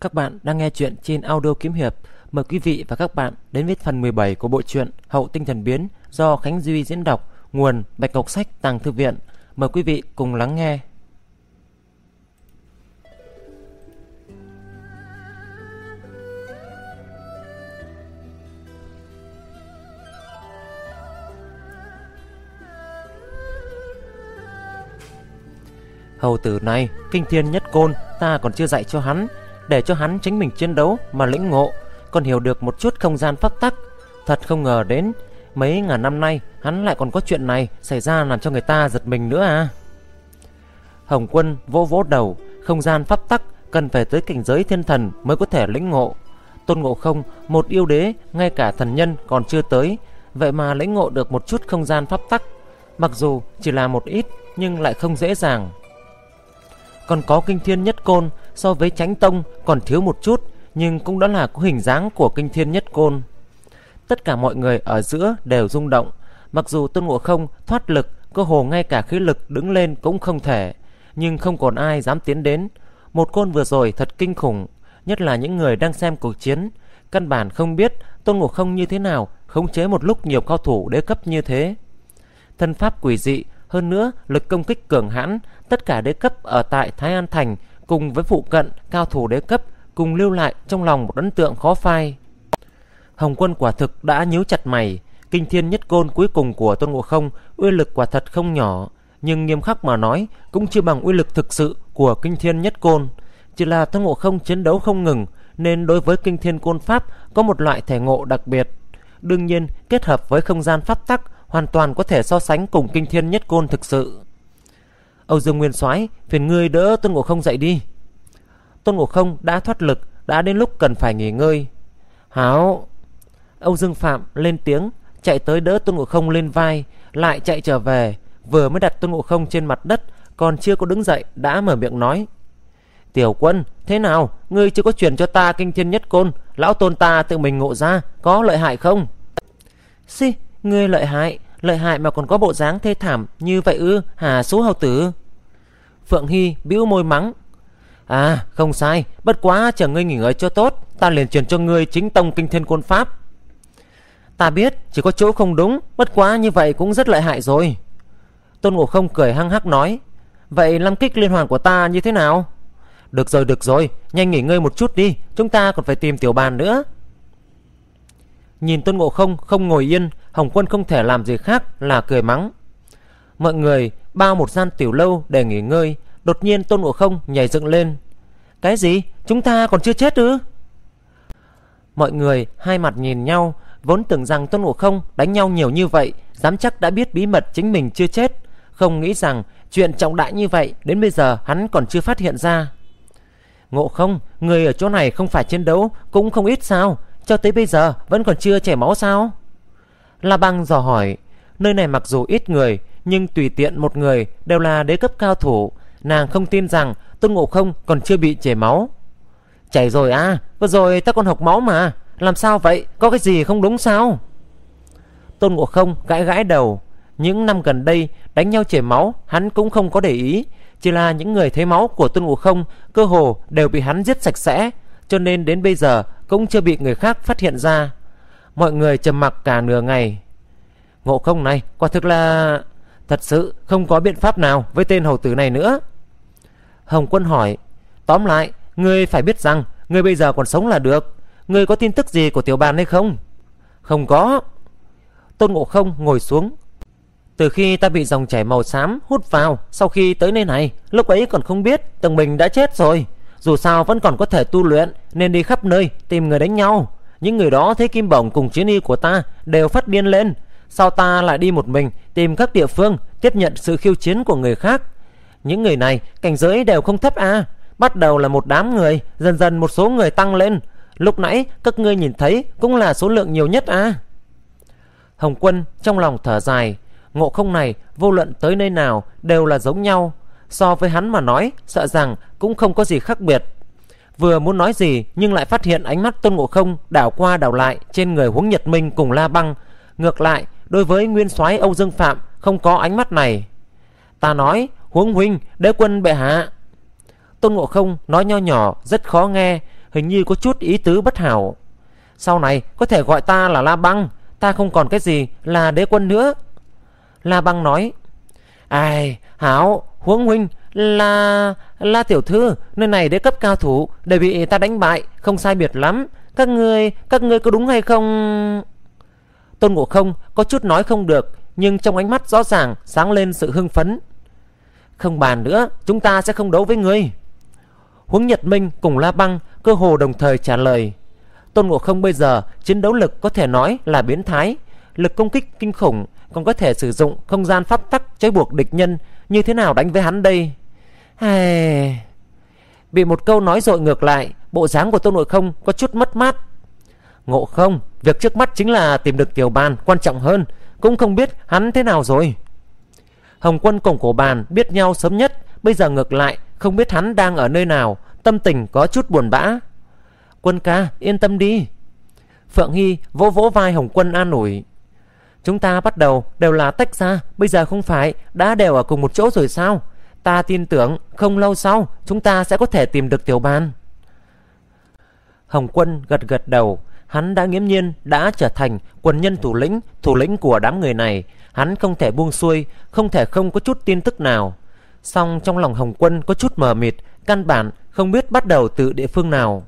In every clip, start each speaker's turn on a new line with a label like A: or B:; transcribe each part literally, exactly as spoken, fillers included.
A: Các bạn đang nghe chuyện trên audio kiếm hiệp. Mời quý vị và các bạn đến với phần mười bảy của bộ truyện Hậu Tinh Thần Biến do Khánh Duy diễn đọc, nguồn Bạch Ngọc Sách Tàng Thư Viện. Mời quý vị cùng lắng nghe. Hầu tử này, kinh thiên nhất côn ta còn chưa dạy cho hắn, để cho hắn chính mình chiến đấu mà lĩnh ngộ, còn hiểu được một chút không gian pháp tắc. Thật không ngờ đến mấy ngàn năm nay hắn lại còn có chuyện này xảy ra làm cho người ta giật mình nữa à. Hồng Quân vỗ vỗ đầu, không gian pháp tắc cần phải tới cảnh giới thiên thần mới có thể lĩnh ngộ. Tôn Ngộ Không, một yêu đế, ngay cả thần nhân còn chưa tới, vậy mà lĩnh ngộ được một chút không gian pháp tắc, mặc dù chỉ là một ít nhưng lại không dễ dàng. Còn có kinh thiên nhất côn, so với Chánh Tông còn thiếu một chút, nhưng cũng đã là có hình dáng của kinh thiên nhất côn. Tất cả mọi người ở giữa đều rung động. Mặc dù Tôn Ngộ Không thoát lực, cơ hồ ngay cả khí lực đứng lên cũng không thể, nhưng không còn ai dám tiến đến. Một côn vừa rồi thật kinh khủng, nhất là những người đang xem cuộc chiến, căn bản không biết Tôn Ngộ Không như thế nào khống chế một lúc nhiều cao thủ đế cấp như thế. Thân pháp quỷ dị, hơn nữa lực công kích cường hãn, tất cả đế cấp ở tại Thái An Thành cùng với phụ cận cao thủ đế cấp cùng lưu lại trong lòng một ấn tượng khó phai. Hồng Quân quả thực đã nhíu chặt mày. Kinh thiên nhất côn cuối cùng của Tôn Ngộ Không uy lực quả thật không nhỏ, nhưng nghiêm khắc mà nói cũng chưa bằng uy lực thực sự của kinh thiên nhất côn. Chỉ là Tôn Ngộ Không chiến đấu không ngừng, nên đối với kinh thiên côn pháp có một loại thể ngộ đặc biệt. Đương nhiên kết hợp với không gian pháp tắc, hoàn toàn có thể so sánh cùng kinh thiên nhất côn thực sự. Âu Dương Nguyên Soái, phiền ngươi đỡ Tôn Ngộ Không dậy đi. Tôn Ngộ Không đã thoát lực, đã đến lúc cần phải nghỉ ngơi. Hảo. Âu Dương Phạm lên tiếng, chạy tới đỡ Tôn Ngộ Không lên vai, lại chạy trở về, vừa mới đặt Tôn Ngộ Không trên mặt đất, còn chưa có đứng dậy đã mở miệng nói: Tiểu Quân, thế nào, ngươi chưa có truyền cho ta kinh thiên nhất côn, lão tôn ta tự mình ngộ ra, có lợi hại không? Xì, ngươi lợi hại, lợi hại mà còn có bộ dáng thê thảm như vậy ư, hả số hầu tử? Phượng Hy bĩu môi mắng: À, không sai, bất quá chờ ngươi nghỉ ngơi cho tốt, ta liền truyền cho ngươi chính tông kinh thiên côn pháp. Ta biết, chỉ có chỗ không đúng, bất quá như vậy cũng rất lợi hại rồi. Tôn Ngộ Không cười hăng hắc nói: Vậy năm kích liên hoàn của ta như thế nào? Được rồi, được rồi, nhanh nghỉ ngơi một chút đi, chúng ta còn phải tìm tiểu bàn nữa. Nhìn Tôn Ngộ Không không ngồi yên, Hồng Quân không thể làm gì khác là cười mắng. Mọi người bao một gian tiểu lâu để nghỉ ngơi. Đột nhiên Tôn Ngộ Không nhảy dựng lên: Cái gì? Chúng ta còn chưa chết ư? Mọi người hai mặt nhìn nhau, vốn tưởng rằng Tôn Ngộ Không đánh nhau nhiều như vậy, dám chắc đã biết bí mật chính mình chưa chết, không nghĩ rằng chuyện trọng đại như vậy đến bây giờ hắn còn chưa phát hiện ra. Ngộ Không, người ở chỗ này không phải chiến đấu cũng không ít sao? Cho tới bây giờ vẫn còn chưa chảy máu sao? La Băng dò hỏi. Nơi này mặc dù ít người, nhưng tùy tiện một người đều là đế cấp cao thủ, nàng không tin rằng Tôn Ngộ Không còn chưa bị chảy máu. Chảy rồi à? Vừa rồi ta còn hộc máu mà. Làm sao vậy? Có cái gì không đúng sao? Tôn Ngộ Không gãi gãi đầu. Những năm gần đây đánh nhau chảy máu hắn cũng không có để ý, chỉ là những người thấy máu của Tôn Ngộ Không cơ hồ đều bị hắn giết sạch sẽ, cho nên đến bây giờ cũng chưa bị người khác phát hiện ra. Mọi người trầm mặc cả nửa ngày. Ngộ Không này quả thực là... Thật sự không có biện pháp nào với tên hầu tử này nữa. Hồng Quân hỏi: Tóm lại, ngươi phải biết rằng ngươi bây giờ còn sống là được. Ngươi có tin tức gì của tiểu bàn hay không? Không có. Tôn Ngộ Không ngồi xuống. Từ khi ta bị dòng chảy màu xám hút vào, sau khi tới nơi này, lúc ấy còn không biết tưởng mình đã chết rồi. Dù sao vẫn còn có thể tu luyện, nên đi khắp nơi tìm người đánh nhau. Những người đó thấy kim bổng cùng chiến y của ta đều phát điên lên. Sao ta lại đi một mình tìm các địa phương tiếp nhận sự khiêu chiến của người khác? Những người này cảnh giới đều không thấp à? Bắt đầu là một đám người, dần dần một số người tăng lên. Lúc nãy các ngươi nhìn thấy cũng là số lượng nhiều nhất à? Hồng Quân trong lòng thở dài. Ngộ Không này vô luận tới nơi nào đều là giống nhau. So với hắn mà nói, sợ rằng cũng không có gì khác biệt. Vừa muốn nói gì nhưng lại phát hiện ánh mắt Tôn Ngộ Không đảo qua đảo lại trên người Huống Nhật Minh cùng La Băng. Ngược lại, đối với Nguyên Soái Âu Dương Phạm không có ánh mắt này. Ta nói: Huống huynh, đế quân bệ hạ. Tôn Ngộ Không nói nho nhỏ rất khó nghe, hình như có chút ý tứ bất hảo. Sau này có thể gọi ta là La Băng, ta không còn cái gì là đế quân nữa. La Băng nói: Ai, hảo, huống huynh là La tiểu thư, nơi này đế cấp cao thủ đều bị ta đánh bại, không sai biệt lắm. Các ngươi, các ngươi có đúng hay không? Tôn Ngộ Không có chút nói không được, nhưng trong ánh mắt rõ ràng sáng lên sự hưng phấn. Không bàn nữa, chúng ta sẽ không đấu với ngươi. Huống Nhật Minh cùng La Băng cơ hồ đồng thời trả lời. Tôn Ngộ Không bây giờ chiến đấu lực có thể nói là biến thái, lực công kích kinh khủng, còn có thể sử dụng không gian pháp tắc trói buộc địch nhân. Như thế nào đánh với hắn đây? Ai... Bị một câu nói dội ngược lại, bộ dáng của Tôn Ngộ Không có chút mất mát. Ngộ Không, việc trước mắt chính là tìm được Tiểu Bàn quan trọng hơn, cũng không biết hắn thế nào rồi. Hồng Quân cùng Cổ Bàn biết nhau sớm nhất, bây giờ ngược lại không biết hắn đang ở nơi nào, tâm tình có chút buồn bã. Quân ca, yên tâm đi. Phượng Hy vỗ vỗ vai Hồng Quân an ủi. Chúng ta bắt đầu đều là tách ra, bây giờ không phải đã đều ở cùng một chỗ rồi sao? Ta tin tưởng không lâu sau chúng ta sẽ có thể tìm được Tiểu Bàn. Hồng Quân gật gật đầu. Hắn đã nghiễm nhiên đã trở thành quần nhân thủ lĩnh, thủ lĩnh của đám người này. Hắn không thể buông xuôi, không thể không có chút tin tức nào. Song trong lòng Hồng Quân có chút mờ mịt, căn bản không biết bắt đầu từ địa phương nào.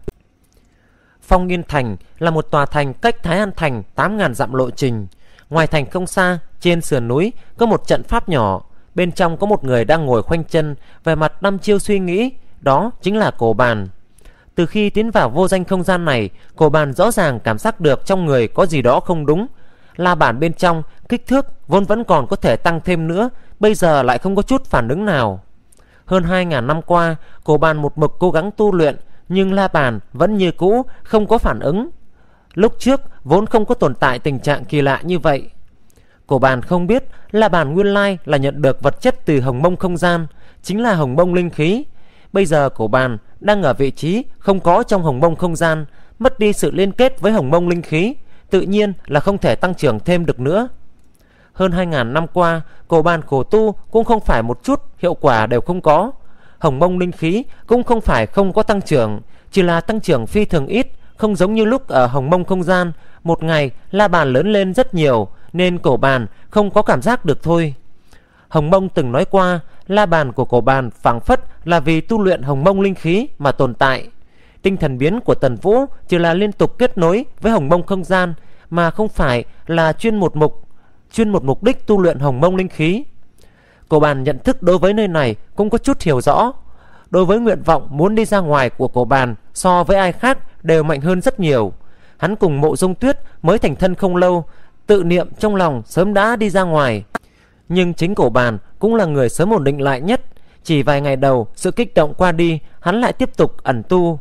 A: Phong Yên Thành là một tòa thành cách Thái An Thành tám nghìn dặm lộ trình. Ngoài thành không xa, trên sườn núi có một trận pháp nhỏ. Bên trong có một người đang ngồi khoanh chân, về mặt đăm chiêu suy nghĩ. Đó chính là Cổ Bàn. Từ khi tiến vào vô danh không gian này, Cổ Bàn rõ ràng cảm giác được trong người có gì đó không đúng. La bản bên trong kích thước vốn vẫn còn có thể tăng thêm nữa, bây giờ lại không có chút phản ứng nào. Hơn hai nghìn năm qua, Cổ Bàn một mực cố gắng tu luyện, nhưng la bàn vẫn như cũ không có phản ứng. Lúc trước vốn không có tồn tại tình trạng kỳ lạ như vậy. Cổ Bàn không biết la bàn nguyên lai là nhận được vật chất từ hồng mông không gian, chính là hồng mông linh khí. Bây giờ Cổ Bàn đang ở vị trí không có trong hồng mông không gian, mất đi sự liên kết với hồng mông linh khí, tự nhiên là không thể tăng trưởng thêm được nữa. Hơn hai nghìn năm qua, Cổ Bàn khổ tu cũng không phải một chút hiệu quả đều không có. Hồng mông linh khí cũng không phải không có tăng trưởng, chỉ là tăng trưởng phi thường ít, không giống như lúc ở hồng mông không gian. Một ngày la bàn lớn lên rất nhiều, nên Cổ Bàn không có cảm giác được thôi. Hồng mông từng nói qua, la bàn của Cổ Bàn phảng phất là vì tu luyện hồng mông linh khí mà tồn tại. Tinh thần biến của Tần Vũ chỉ là liên tục kết nối với hồng mông không gian, mà không phải là chuyên một mục chuyên một mục đích tu luyện hồng mông linh khí. Cổ Bàn nhận thức đối với nơi này cũng có chút hiểu rõ. Đối với nguyện vọng muốn đi ra ngoài của Cổ Bàn, so với ai khác đều mạnh hơn rất nhiều. Hắn cùng Mộ Dung Tuyết mới thành thân không lâu, tự niệm trong lòng sớm đã đi ra ngoài. Nhưng chính Cổ Bàn cũng là người sớm ổn định lại nhất. Chỉ vài ngày đầu sự kích động qua đi, hắn lại tiếp tục ẩn tu.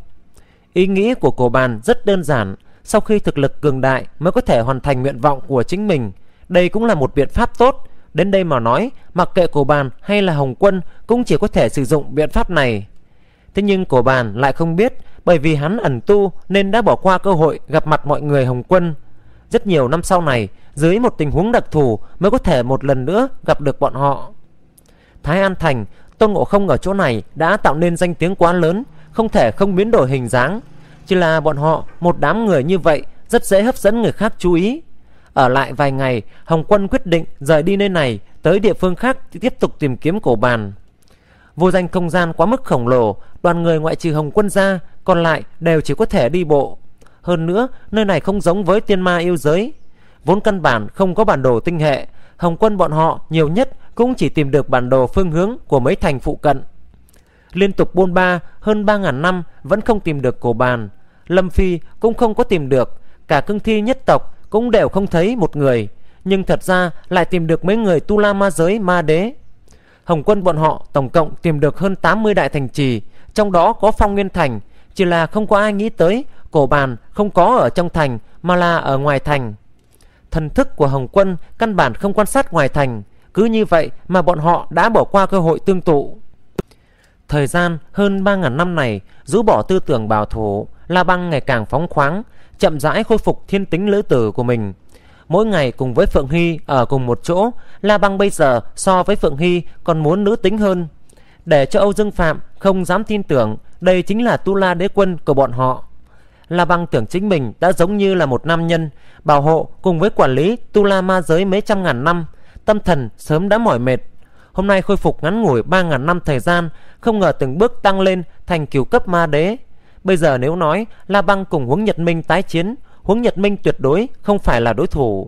A: Ý nghĩ của Cổ Bàn rất đơn giản, sau khi thực lực cường đại mới có thể hoàn thành nguyện vọng của chính mình. Đây cũng là một biện pháp tốt. Đến đây mà nói, mặc kệ Cổ Bàn hay là Hồng Quân cũng chỉ có thể sử dụng biện pháp này. Thế nhưng Cổ Bàn lại không biết, bởi vì hắn ẩn tu nên đã bỏ qua cơ hội gặp mặt mọi người Hồng Quân. Rất nhiều năm sau này, dưới một tình huống đặc thù mới có thể một lần nữa gặp được bọn họ. Thái An Thành, Tôn Ngộ Không ở chỗ này đã tạo nên danh tiếng quá lớn, không thể không biến đổi hình dáng. Chỉ là bọn họ, một đám người như vậy, rất dễ hấp dẫn người khác chú ý. Ở lại vài ngày, Hồng Quân quyết định rời đi nơi này, tới địa phương khác tiếp tục tìm kiếm Cổ Bàn. Vô danh không gian quá mức khổng lồ, đoàn người ngoại trừ Hồng Quân ra, còn lại đều chỉ có thể đi bộ. Hơn nữa, nơi này không giống với tiên ma yêu giới, vốn căn bản không có bản đồ tinh hệ. Hồng Quân bọn họ nhiều nhất cũng chỉ tìm được bản đồ phương hướng của mấy thành phụ cận. Liên tục bôn ba hơn ba nghìn năm vẫn không tìm được Cổ Bàn. Lâm Phi cũng không có tìm được, cả cương thi nhất tộc cũng đều không thấy một người. Nhưng thật ra lại tìm được mấy người tu la ma giới ma đế. Hồng Quân bọn họ tổng cộng tìm được hơn tám mươi đại thành trì, trong đó có Phong Nguyên Thành. Chỉ là không có ai nghĩ tới Cổ Bàn không có ở trong thành mà là ở ngoài thành. Thần thức của Hồng Quân căn bản không quan sát ngoài thành, cứ như vậy mà bọn họ đã bỏ qua cơ hội tương tụ. Thời gian hơn ba nghìn năm này, rũ bỏ tư tưởng bảo thủ, La Băng ngày càng phóng khoáng, chậm rãi khôi phục thiên tính lữ tử của mình. Mỗi ngày cùng với Phượng Hy ở cùng một chỗ, La Băng bây giờ so với Phượng Hy còn muốn nữ tính hơn. Để cho Âu Dương Phạm không dám tin tưởng đây chính là Tu La Đế Quân của bọn họ. La Băng tưởng chính mình đã giống như là một nam nhân bảo hộ cùng với quản lý tu la ma giới mấy trăm ngàn năm, tâm thần sớm đã mỏi mệt. Hôm nay khôi phục ngắn ngủi ba ngàn năm thời gian, không ngờ từng bước tăng lên thành cửu cấp ma đế. Bây giờ nếu nói La Băng cùng Huống Nhật Minh tái chiến, Huống Nhật Minh tuyệt đối không phải là đối thủ.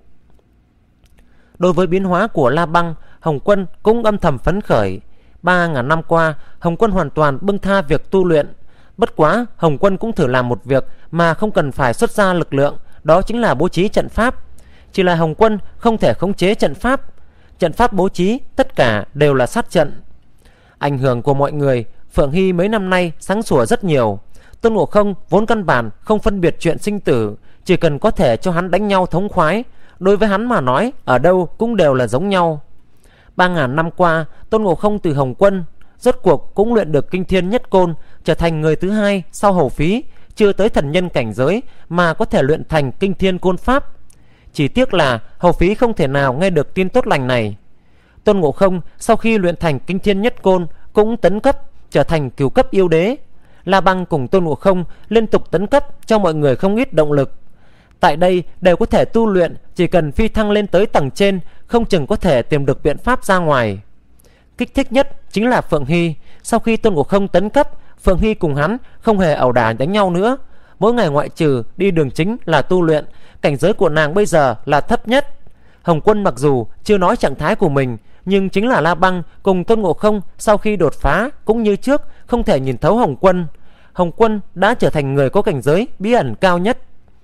A: Đối với biến hóa của La Băng, Hồng Quân cũng âm thầm phấn khởi. Ba ngàn năm qua, Hồng Quân hoàn toàn bưng tha việc tu luyện. Bất quá, Hồng Quân cũng thử làm một việc mà không cần phải xuất ra lực lượng, đó chính là bố trí trận pháp. Chỉ là Hồng Quân không thể khống chế trận pháp. Trận pháp bố trí tất cả đều là sát trận. Ảnh hưởng của mọi người, Phượng Hy mấy năm nay sáng sủa rất nhiều. Tôn Ngộ Không vốn căn bản không phân biệt chuyện sinh tử, chỉ cần có thể cho hắn đánh nhau thống khoái, đối với hắn mà nói ở đâu cũng đều là giống nhau. Ba ngàn năm qua, Tôn Ngộ Không từ Hồng Quân rốt cuộc cũng luyện được Kinh Thiên Nhất Côn, trở thành người thứ hai sau Hầu Phí chưa tới thần nhân cảnh giới mà có thể luyện thành Kinh Thiên Côn Pháp. Chỉ tiếc là Hầu Phí không thể nào nghe được tin tốt lành này. Tôn Ngộ Không sau khi luyện thành Kinh Thiên Nhất Côn cũng tấn cấp trở thành cửu cấp yêu đế. La Băng cùng Tôn Ngộ Không liên tục tấn cấp cho mọi người không ít động lực. Tại đây đều có thể tu luyện, chỉ cần phi thăng lên tới tầng trên, không chừng có thể tìm được biện pháp ra ngoài. Kích thích nhất chính là Phượng Hy. Sau khi Tôn Ngộ Không tấn cấp, Phượng Hy cùng hắn không hề ẩu đả đánh nhau nữa. Mỗi ngày ngoại trừ đi đường chính là tu luyện. Cảnh giới của nàng bây giờ là thấp nhất. Hồng Quân mặc dù chưa nói trạng thái của mình, nhưng chính là La Băng cùng Tôn Ngộ Không sau khi đột phá cũng như trước không thể nhìn thấu Hồng Quân. Hồng Quân đã trở thành người có cảnh giới bí ẩn cao nhất.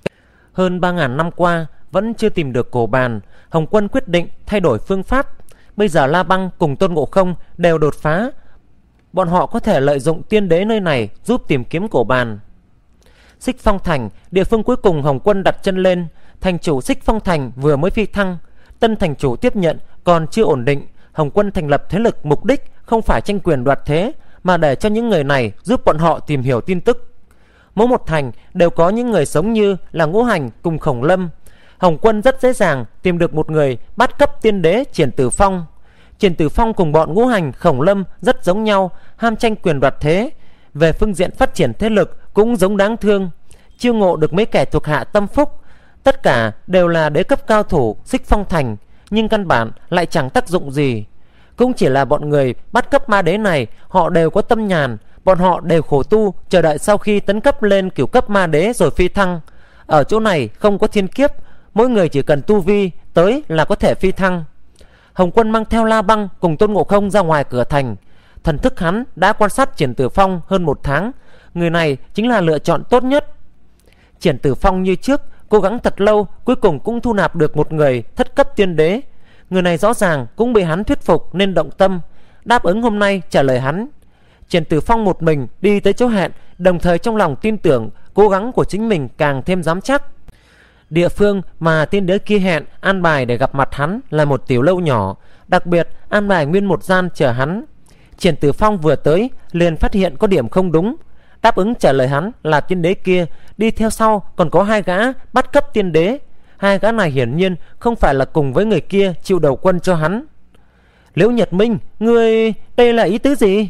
A: Hơn ba ngàn năm qua vẫn chưa tìm được cổ bàn, Hồng Quân quyết định thay đổi phương pháp. Bây giờ La Băng cùng Tôn Ngộ Không đều đột phá, bọn họ có thể lợi dụng tiên đế nơi này giúp tìm kiếm cổ bàn. Xích Phong Thành, địa phương cuối cùng Hồng Quân đặt chân lên. Thành chủ Xích Phong Thành vừa mới phi thăng, tân thành chủ tiếp nhận còn chưa ổn định. Hồng Quân thành lập thế lực mục đích không phải tranh quyền đoạt thế, mà để cho những người này giúp bọn họ tìm hiểu tin tức. Mỗi một thành đều có những người sống như là Ngũ Hành cùng Khổng Lâm. Hồng Quân rất dễ dàng tìm được một người bát cấp tiên đế Triển Tử Phong. Triển Tử Phong cùng bọn Ngũ Hành Khổng Lâm rất giống nhau, ham tranh quyền đoạt thế. Về phương diện phát triển thế lực cũng giống đáng thương, chiêu ngộ được mấy kẻ thuộc hạ tâm phúc. Tất cả đều là đế cấp cao thủ Xích Phong Thành, nhưng căn bản lại chẳng tác dụng gì. Cũng chỉ là bọn người bắt cấp ma đế này, họ đều có tâm nhàn. Bọn họ đều khổ tu, chờ đợi sau khi tấn cấp lên cửu cấp ma đế rồi phi thăng. Ở chỗ này không có thiên kiếp, mỗi người chỉ cần tu vi tới là có thể phi thăng. Hồng Quân mang theo La Băng cùng Tôn Ngộ Không ra ngoài cửa thành. Thần thức hắn đã quan sát Triển Tử Phong hơn một tháng. Người này chính là lựa chọn tốt nhất. Triển Tử Phong như trước cố gắng thật lâu, cuối cùng cũng thu nạp được một người thất cấp tiên đế. Người này rõ ràng cũng bị hắn thuyết phục nên động tâm, đáp ứng hôm nay trả lời hắn. Triển Tử Phong một mình đi tới chỗ hẹn, đồng thời trong lòng tin tưởng cố gắng của chính mình càng thêm dám chắc. Địa phương mà tiên đế kia hẹn an bài để gặp mặt hắn là một tiểu lâu nhỏ, đặc biệt an bài nguyên một gian chờ hắn. Triển Tử Phong vừa tới liền phát hiện có điểm không đúng, đáp ứng trả lời hắn là tiên đế kia. Đi theo sau còn có hai gã bắt cấp tiên đế. Hai gã này hiển nhiên không phải là cùng với người kia chịu đầu quân cho hắn. Liễu Nhật Minh, ngươi đây là ý tứ gì?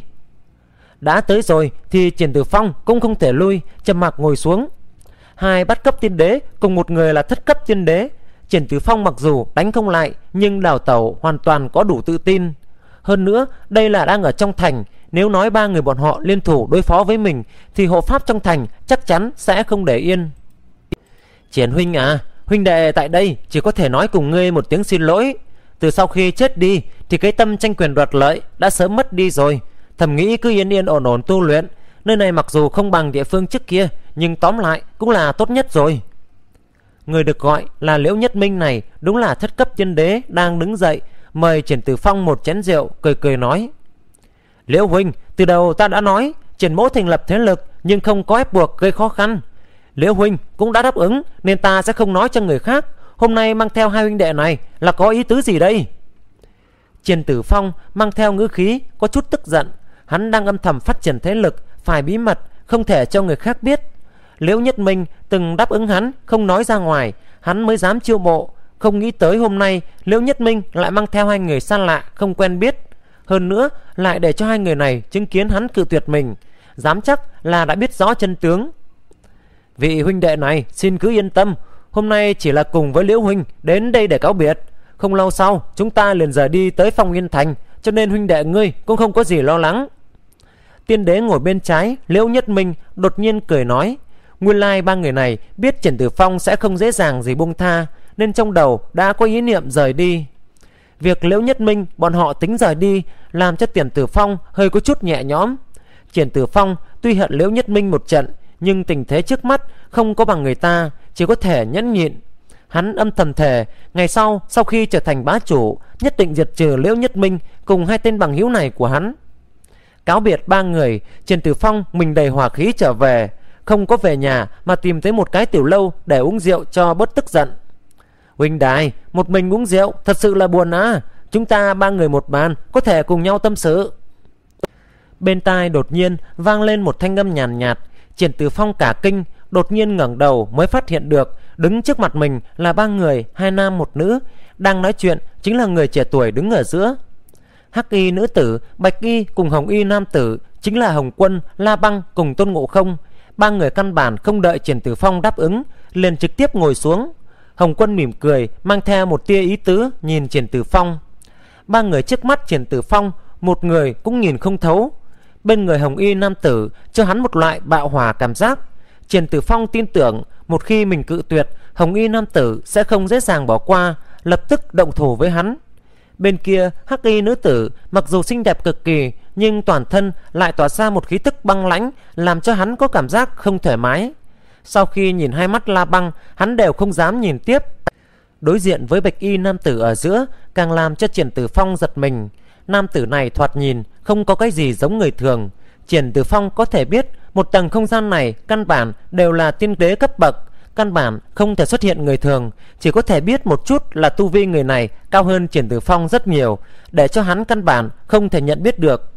A: Đã tới rồi thì Triển Tử Phong cũng không thể lui, trầm mặc ngồi xuống. Hai bắt cấp tiên đế cùng một người là thất cấp tiên đế. Triển Tử Phong mặc dù đánh không lại, nhưng đào tẩu hoàn toàn có đủ tự tin. Hơn nữa đây là đang ở trong thành, nếu nói ba người bọn họ liên thủ đối phó với mình thì hộ pháp trong thành chắc chắn sẽ không để yên. Triển huynh à, huynh đệ tại đây chỉ có thể nói cùng ngươi một tiếng xin lỗi. Từ sau khi chết đi thì cái tâm tranh quyền đoạt lợi đã sớm mất đi rồi. Thầm nghĩ cứ yên yên ổn ổn tu luyện. Nơi này mặc dù không bằng địa phương trước kia, nhưng tóm lại cũng là tốt nhất rồi. Người được gọi là Liễu Nhất Minh này đúng là thất cấp tiên đế đang đứng dậy, mời Triển Tử Phong một chén rượu, cười cười nói: Liễu huynh, từ đầu ta đã nói Triển mỗ thành lập thế lực nhưng không có ép buộc gây khó khăn. Liễu huynh cũng đã đáp ứng nên ta sẽ không nói cho người khác. Hôm nay mang theo hai huynh đệ này là có ý tứ gì đây? Triển Tử Phong mang theo ngữ khí có chút tức giận. Hắn đang âm thầm phát triển thế lực, phải bí mật, không thể cho người khác biết. Liễu Nhất Minh từng đáp ứng hắn không nói ra ngoài, hắn mới dám chiêu mộ. Không nghĩ tới hôm nay Liễu Nhất Minh lại mang theo hai người xa lạ không quen biết, hơn nữa lại để cho hai người này chứng kiến hắn cự tuyệt mình, dám chắc là đã biết rõ chân tướng. Vị huynh đệ này xin cứ yên tâm, hôm nay chỉ là cùng với Liễu huynh đến đây để cáo biệt. Không lâu sau chúng ta liền rời đi tới Phong Yên Thành, cho nên huynh đệ ngươi cũng không có gì lo lắng. Tiên đế ngồi bên trái Liễu Nhất Minh đột nhiên cười nói, nguyên lai ba người này biết Triển Tử Phong sẽ không dễ dàng gì buông tha, nên trong đầu đã có ý niệm rời đi. Việc Liễu Nhất Minh bọn họ tính rời đi làm cho Triển Tử Phong hơi có chút nhẹ nhõm. Triển Tử Phong tuy hận Liễu Nhất Minh một trận, nhưng tình thế trước mắt không có bằng người ta, chỉ có thể nhẫn nhịn. Hắn âm thầm thề ngày sau sau khi trở thành bá chủ nhất định diệt trừ Liễu Nhất Minh cùng hai tên bằng hữu này của hắn. Cáo biệt ba người, Triển Tử Phong mình đầy hỏa khí trở về, không có về nhà mà tìm tới một cái tiểu lâu để uống rượu cho bớt tức giận. Huynh đài, một mình uống rượu thật sự là buồn á. Chúng ta ba người một bàn, có thể cùng nhau tâm sự. Bên tai đột nhiên vang lên một thanh âm nhàn nhạt, nhạt. Triển Tử Phong cả kinh, đột nhiên ngẩng đầu mới phát hiện được đứng trước mặt mình là ba người, hai nam một nữ. Đang nói chuyện chính là người trẻ tuổi đứng ở giữa. Hắc y nữ tử, bạch y cùng hồng y nam tử chính là Hồng Quân, La Băng cùng Tôn Ngộ Không. Ba người căn bản không đợi Triển Tử Phong đáp ứng, liền trực tiếp ngồi xuống. Hồng Quân mỉm cười, mang theo một tia ý tứ nhìn Triển Tử Phong. Ba người trước mắt Triển Tử Phong, một người cũng nhìn không thấu. Bên người hồng y nam tử cho hắn một loại bạo hỏa cảm giác. Triển Tử Phong tin tưởng một khi mình cự tuyệt, hồng y nam tử sẽ không dễ dàng bỏ qua, lập tức động thủ với hắn. Bên kia hắc y nữ tử mặc dù xinh đẹp cực kỳ, nhưng toàn thân lại tỏa ra một khí tức băng lãnh, làm cho hắn có cảm giác không thoải mái. Sau khi nhìn hai mắt La Băng, hắn đều không dám nhìn tiếp. Đối diện với bạch y nam tử ở giữa càng làm cho Triển Tử Phong giật mình. Nam tử này thoạt nhìn không có cái gì giống người thường. Triển Tử Phong có thể biết một tầng không gian này căn bản đều là tiên đế cấp bậc, căn bản không thể xuất hiện người thường. Chỉ có thể biết một chút là tu vi người này cao hơn Triển Tử Phong rất nhiều, để cho hắn căn bản không thể nhận biết được.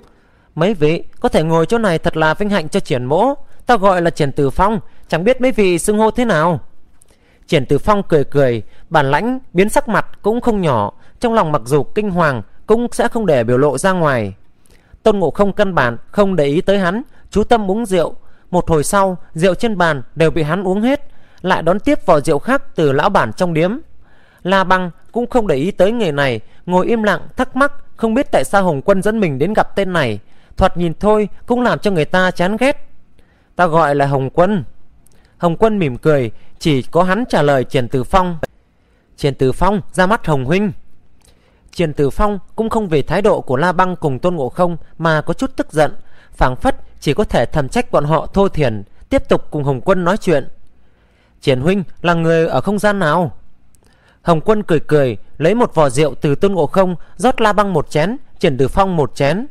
A: Mấy vị có thể ngồi chỗ này thật là vinh hạnh cho Triển mỗ. Tao gọi là Triển Tử Phong, chẳng biết mấy vị xưng hô thế nào. Triển Tử Phong cười cười, bản lãnh biến sắc mặt cũng không nhỏ, trong lòng mặc dù kinh hoàng cũng sẽ không để biểu lộ ra ngoài. Tôn Ngộ Không căn bản không để ý tới hắn, chú tâm uống rượu. Một hồi sau, rượu trên bàn đều bị hắn uống hết, lại đón tiếp vò rượu khác từ lão bản trong điếm. La Băng cũng không để ý tới người này, ngồi im lặng thắc mắc không biết tại sao Hồng Quân dẫn mình đến gặp tên này, thoạt nhìn thôi cũng làm cho người ta chán ghét. Ta gọi là Hồng Quân. Hồng Quân mỉm cười, chỉ có hắn trả lời Triển Tử Phong. Triển Tử Phong ra mắt Hồng huynh. Triển Tử Phong cũng không vì thái độ của La Băng cùng Tôn Ngộ Không mà có chút tức giận, phảng phất chỉ có thể thầm trách bọn họ thô thiển, tiếp tục cùng Hồng Quân nói chuyện. Triển huynh là người ở không gian nào? Hồng Quân cười cười, lấy một vò rượu từ Tôn Ngộ Không rót La Băng một chén, Triển Tử Phong một chén.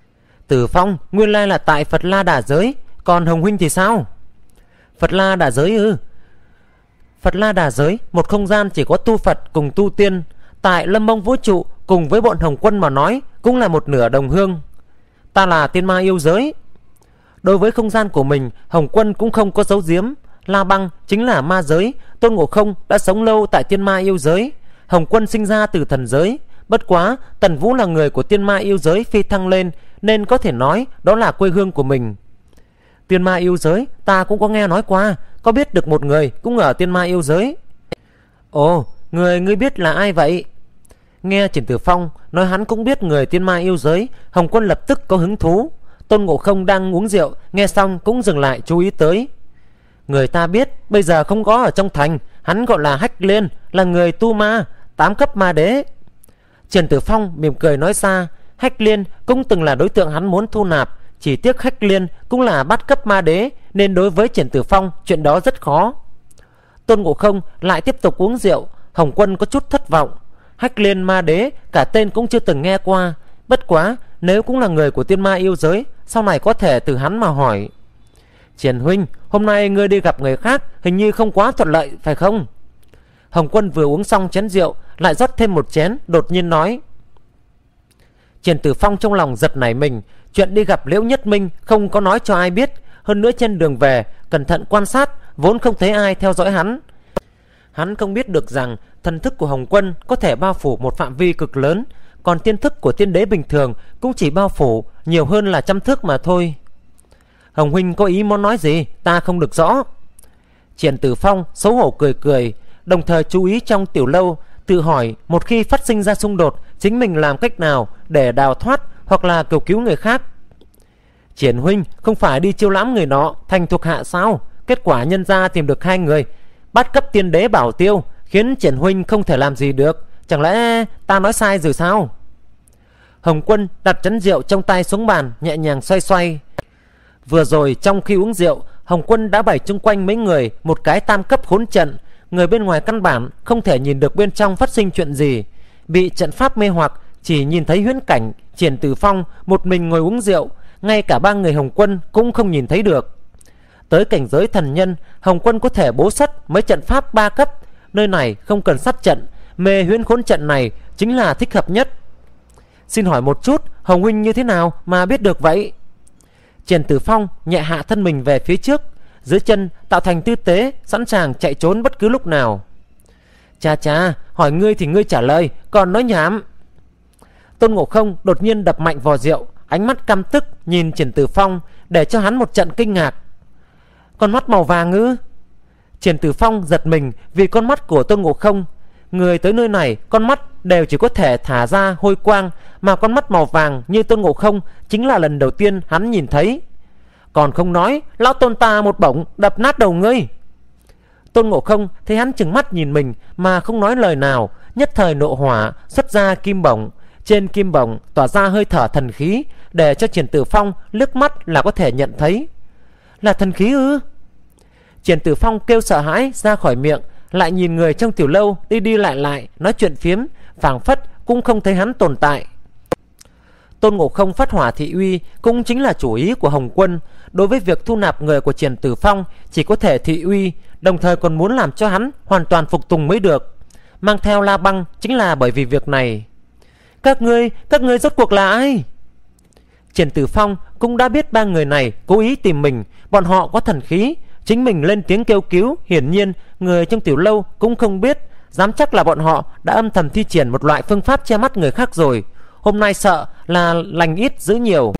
A: Tử Phong nguyên lai là tại Phật La Đà giới, còn Hồng huynh thì sao? Phật La Đà giới ư? Phật La Đà giới, một không gian chỉ có tu Phật cùng tu tiên. Tại Lâm Mông vũ trụ cùng với bọn Hồng Quân mà nói cũng là một nửa đồng hương. Ta là tiên ma yêu giới. Đối với không gian của mình, Hồng Quân cũng không có giấu giếm. La Băng chính là ma giới, Tôn Ngộ Không đã sống lâu tại tiên ma yêu giới, Hồng Quân sinh ra từ thần giới. Bất quá Tần Vũ là người của tiên ma yêu giới phi thăng lên, nên có thể nói đó là quê hương của mình. Tiên ma yêu giới ta cũng có nghe nói qua, có biết được một người cũng ở tiên ma yêu giới. Ồ, người ngươi biết là ai vậy? Nghe Triển Tử Phong nói hắn cũng biết người tiên ma yêu giới, Hồng Quân lập tức có hứng thú. Tôn Ngộ Không đang uống rượu, nghe xong cũng dừng lại chú ý tới. Người ta biết bây giờ không có ở trong thành, hắn gọi là Hách Liên, là người tu ma, tám cấp ma đế. Triển Tử Phong mỉm cười nói ra, Hách Liên cũng từng là đối tượng hắn muốn thu nạp, chỉ tiếc Hách Liên cũng là bát cấp ma đế, nên đối với Triển Tử Phong chuyện đó rất khó. Tôn Ngộ Không lại tiếp tục uống rượu. Hồng Quân có chút thất vọng. Hách Liên ma đế cả tên cũng chưa từng nghe qua, bất quá nếu cũng là người của tiên ma yêu giới, sau này có thể từ hắn mà hỏi. Triển huynh, hôm nay ngươi đi gặp người khác hình như không quá thuận lợi phải không? Hồng Quân vừa uống xong chén rượu lại rót thêm một chén, đột nhiên nói. Triển Tử Phong trong lòng giật nảy mình, chuyện đi gặp Liễu Nhất Minh không có nói cho ai biết, hơn nữa trên đường về cẩn thận quan sát vốn không thấy ai theo dõi hắn. Hắn không biết được rằng thần thức của Hồng Quân có thể bao phủ một phạm vi cực lớn, còn tiên thức của tiên đế bình thường cũng chỉ bao phủ nhiều hơn là trăm thước mà thôi. Hồng huynh có ý muốn nói gì ta không được rõ. Triển Tử Phong xấu hổ cười cười, đồng thời chú ý trong tiểu lâu, tự hỏi một khi phát sinh ra xung đột, chính mình làm cách nào để đào thoát hoặc là cầu cứu người khác. Triển huynh không phải đi chiêu lãm người nọ thành thuộc hạ sao? Kết quả nhân ra tìm được hai người, bắt cấp tiên đế bảo tiêu, khiến Triển huynh không thể làm gì được. Chẳng lẽ ta nói sai rồi sao? Hồng Quân đặt chén rượu trong tay xuống bàn, nhẹ nhàng xoay xoay. Vừa rồi trong khi uống rượu, Hồng Quân đã bày chung quanh mấy người một cái tam cấp khốn trận. Người bên ngoài căn bản không thể nhìn được bên trong phát sinh chuyện gì, bị trận pháp mê hoặc, chỉ nhìn thấy huyễn cảnh Triển Tử Phong một mình ngồi uống rượu, ngay cả ba người Hồng Quân cũng không nhìn thấy được. Tới cảnh giới thần nhân, Hồng Quân có thể bố sắt mấy trận pháp ba cấp, nơi này không cần sát trận, mê huyễn khốn trận này chính là thích hợp nhất. Xin hỏi một chút, Hồng huynh như thế nào mà biết được vậy? Triển Tử Phong nhẹ hạ thân mình về phía trước, dưới chân tạo thành tư thế sẵn sàng chạy trốn bất cứ lúc nào. Cha cha, hỏi ngươi thì ngươi trả lời, còn nói nhảm. Tôn Ngộ Không đột nhiên đập mạnh vò rượu, ánh mắt căm tức nhìn Triển Tử Phong, để cho hắn một trận kinh ngạc. Con mắt màu vàng ư? Triển Tử Phong giật mình vì con mắt của Tôn Ngộ Không. Người tới nơi này con mắt đều chỉ có thể thả ra hôi quang, mà con mắt màu vàng như Tôn Ngộ Không chính là lần đầu tiên hắn nhìn thấy. Còn không nói, lão Tôn ta một bổng đập nát đầu ngươi. Tôn Ngộ Không thấy hắn trừng mắt nhìn mình mà không nói lời nào, nhất thời nộ hỏa xuất ra kim bổng. Trên kim bổng tỏa ra hơi thở thần khí, để cho Triển Tử Phong liếc mắt là có thể nhận thấy. Là thần khí ư? Triển Tử Phong kêu sợ hãi ra khỏi miệng, lại nhìn người trong tiểu lâu đi đi lại lại nói chuyện phiếm, phảng phất cũng không thấy hắn tồn tại. Tôn Ngộ Không phát hỏa thị uy cũng chính là chủ ý của Hồng Quân. Đối với việc thu nạp người của Triển Tử Phong chỉ có thể thị uy, đồng thời còn muốn làm cho hắn hoàn toàn phục tùng mới được. Mang theo La Băng chính là bởi vì việc này. Các ngươi, các ngươi rốt cuộc là ai? Triển Tử Phong cũng đã biết ba người này cố ý tìm mình, bọn họ có thần khí. Chính mình lên tiếng kêu cứu, hiển nhiên người trong tiểu lâu cũng không biết. Dám chắc là bọn họ đã âm thầm thi triển một loại phương pháp che mắt người khác rồi. Hôm nay sợ là lành ít giữ nhiều.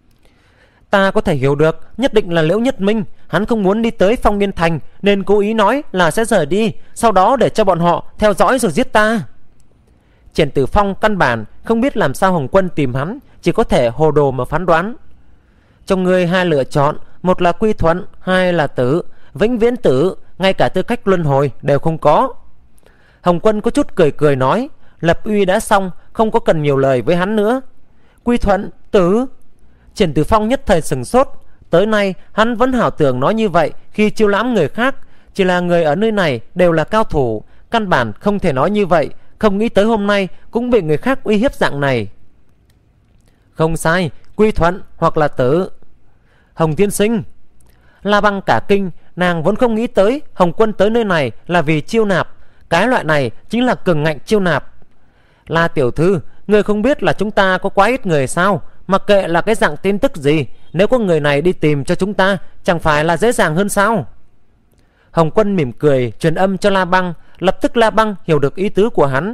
A: Ta có thể hiểu được, nhất định là Liễu Nhất Minh. Hắn không muốn đi tới Phong Niên Thành nên cố ý nói là sẽ rời đi, sau đó để cho bọn họ theo dõi rồi giết ta. Triển Tử Phong căn bản không biết làm sao Hồng Quân tìm hắn, chỉ có thể hồ đồ mà phán đoán. Trong người hai lựa chọn, một là quy thuận, hai là tử, vĩnh viễn tử, ngay cả tư cách luân hồi đều không có. Hồng Quân có chút cười cười nói, lập uy đã xong, không có cần nhiều lời với hắn nữa. Quy thuận, tử. Triển Tử Phong nhất thời sừng sốt. Tới nay hắn vẫn hảo tưởng nói như vậy khi chiêu lãm người khác, chỉ là người ở nơi này đều là cao thủ, căn bản không thể nói như vậy. Không nghĩ tới hôm nay cũng bị người khác uy hiếp dạng này. Không sai, quy thuận hoặc là tử. Hồng tiên sinh. La Băng cả kinh, nàng vốn không nghĩ tới Hồng Quân tới nơi này là vì chiêu nạp. Cái loại này chính là cường ngạnh chiêu nạp. La tiểu thư, người không biết là chúng ta có quá ít người sao? Mặc kệ là cái dạng tin tức gì, nếu có người này đi tìm cho chúng ta, chẳng phải là dễ dàng hơn sao? Hồng Quân mỉm cười truyền âm cho La Băng. Lập tức La Băng hiểu được ý tứ của hắn.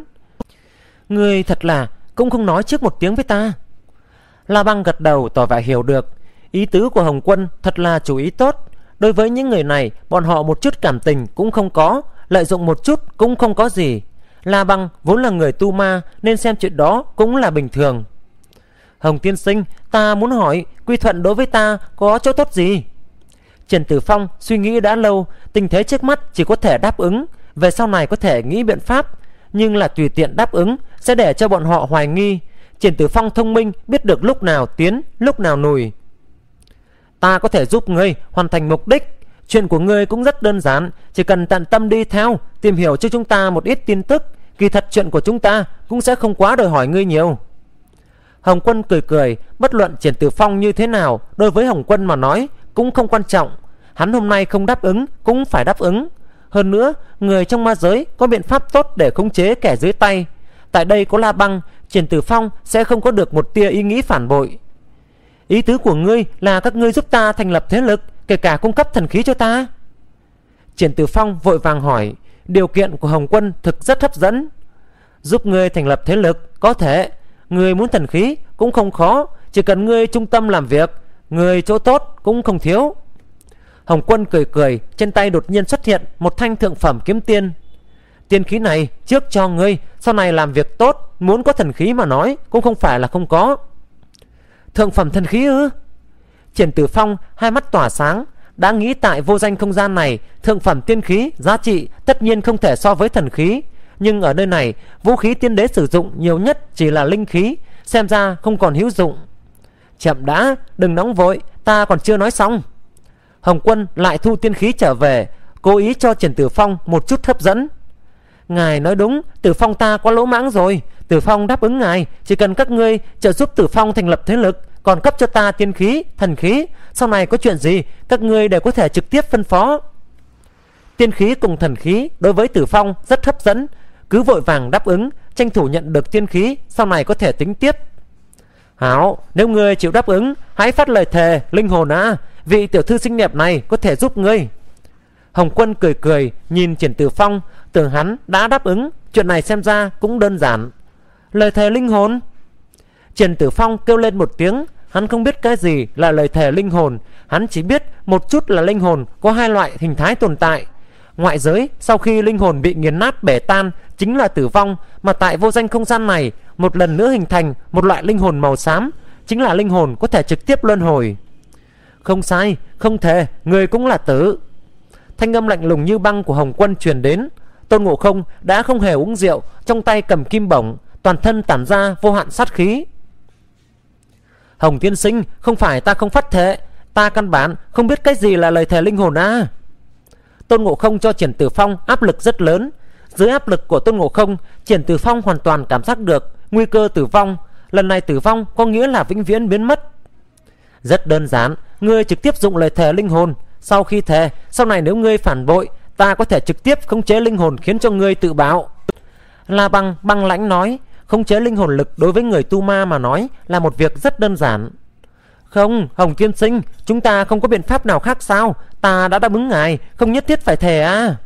A: Ngươi thật là cũng không nói trước một tiếng với ta. La Băng gật đầu tỏ vẻ hiểu được. Ý tứ của Hồng Quân thật là chủ ý tốt. Đối với những người này, bọn họ một chút cảm tình cũng không có, lợi dụng một chút cũng không có gì. La Băng vốn là người tu ma nên xem chuyện đó cũng là bình thường. Hồng tiên sinh, ta muốn hỏi quy thuận đối với ta có chỗ tốt gì? Triển Tử Phong suy nghĩ đã lâu, tình thế trước mắt chỉ có thể đáp ứng. Về sau này có thể nghĩ biện pháp, nhưng là tùy tiện đáp ứng sẽ để cho bọn họ hoài nghi. Triển Tử Phong thông minh, biết được lúc nào tiến, lúc nào lùi. Ta có thể giúp ngươi hoàn thành mục đích. Chuyện của ngươi cũng rất đơn giản, chỉ cần tận tâm đi theo, tìm hiểu cho chúng ta một ít tin tức. Kỳ thật chuyện của chúng ta cũng sẽ không quá đòi hỏi ngươi nhiều. Hồng Quân cười cười, bất luận Triển Tử Phong như thế nào, đối với Hồng Quân mà nói cũng không quan trọng. Hắn hôm nay không đáp ứng cũng phải đáp ứng. Hơn nữa, người trong ma giới có biện pháp tốt để khống chế kẻ dưới tay. Tại đây có La Băng, Triển Tử Phong sẽ không có được một tia ý nghĩ phản bội. Ý tứ của ngươi là các ngươi giúp ta thành lập thế lực, kể cả cung cấp thần khí cho ta? Triển Tử Phong vội vàng hỏi. Điều kiện của Hồng Quân thực rất hấp dẫn. Giúp ngươi thành lập thế lực có thể, ngươi muốn thần khí cũng không khó, chỉ cần ngươi trung tâm làm việc, ngươi chỗ tốt cũng không thiếu. Hồng Quân cười cười, trên tay đột nhiên xuất hiện một thanh thượng phẩm kiếm tiên. Tiên khí này trước cho ngươi, sau này làm việc tốt, muốn có thần khí mà nói cũng không phải là không có. Thượng phẩm thần khí ư? Triển Tử Phong hai mắt tỏa sáng, đã nghĩ tại vô danh không gian này, thượng phẩm tiên khí giá trị tất nhiên không thể so với thần khí, nhưng ở nơi này vũ khí tiên đế sử dụng nhiều nhất chỉ là linh khí, xem ra không còn hữu dụng. Chậm đã, đừng nóng vội, ta còn chưa nói xong. Hồng Quân lại thu tiên khí trở về, cố ý cho Triển Tử Phong một chút hấp dẫn. Ngài nói đúng, Tử Phong ta quá lỗ mãng rồi. Tử Phong đáp ứng ngài, chỉ cần các ngươi trợ giúp Tử Phong thành lập thế lực, còn cấp cho ta tiên khí, thần khí, sau này có chuyện gì các ngươi đều có thể trực tiếp phân phó. Tiên khí cùng thần khí đối với Tử Phong rất hấp dẫn, cứ vội vàng đáp ứng, tranh thủ nhận được tiên khí, sau này có thể tính tiếp. Hảo, nếu ngươi chịu đáp ứng, hãy phát lời thề linh hồn á, vị tiểu thư xinh đẹp này có thể giúp ngươi. Hồng Quân cười cười nhìn Triển Tử Phong, tưởng hắn đã đáp ứng, chuyện này xem ra cũng đơn giản. Lời thề linh hồn? Triển Tử Phong kêu lên một tiếng, hắn không biết cái gì là lời thề linh hồn, hắn chỉ biết một chút là linh hồn có hai loại hình thái tồn tại. Ngoại giới sau khi linh hồn bị nghiền nát bể tan chính là tử vong, mà tại vô danh không gian này một lần nữa hình thành một loại linh hồn màu xám, chính là linh hồn có thể trực tiếp luân hồi. Không sai, không thể, người cũng là tử. Thanh âm lạnh lùng như băng của Hồng Quân truyền đến. Tôn Ngộ Không đã không hề uống rượu, trong tay cầm kim bổng, toàn thân tản ra vô hạn sát khí. Hồng tiên sinh, không phải ta không phát thệ, ta căn bản không biết cái gì là lời thề linh hồn à. Tôn Ngộ Không cho Triển Tử Phong áp lực rất lớn. Dưới áp lực của Tôn Ngộ Không, Triển Tử Phong hoàn toàn cảm giác được nguy cơ tử vong. Lần này tử vong có nghĩa là vĩnh viễn biến mất. Rất đơn giản, ngươi trực tiếp dụng lời thề linh hồn. Sau khi thề, sau này nếu ngươi phản bội, ta có thể trực tiếp khống chế linh hồn khiến cho ngươi tự bạo. La Băng băng lãnh nói, khống chế linh hồn lực đối với người tu ma mà nói là một việc rất đơn giản. Không, Hồng tiên sinh, chúng ta không có biện pháp nào khác sao? Ta đã đáp ứng ngài, không nhất thiết phải thề à.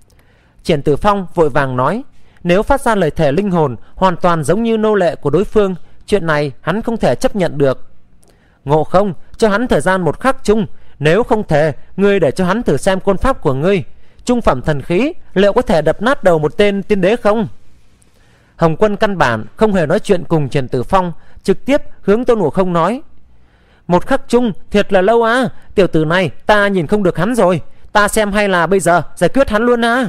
A: Triển Tử Phong vội vàng nói, nếu phát ra lời thề linh hồn hoàn toàn giống như nô lệ của đối phương, chuyện này hắn không thể chấp nhận được. Ngộ Không, cho hắn thời gian một khắc chung, nếu không thề, ngươi để cho hắn thử xem côn pháp của ngươi. Trung phẩm thần khí liệu có thể đập nát đầu một tên tiên đế không? Hồng Quân căn bản không hề nói chuyện cùng Triển Tử Phong, trực tiếp hướng Tôn Ngộ Không nói, một khắc chung thiệt là lâu à, tiểu tử này ta nhìn không được hắn rồi, ta xem hay là bây giờ giải quyết hắn luôn à.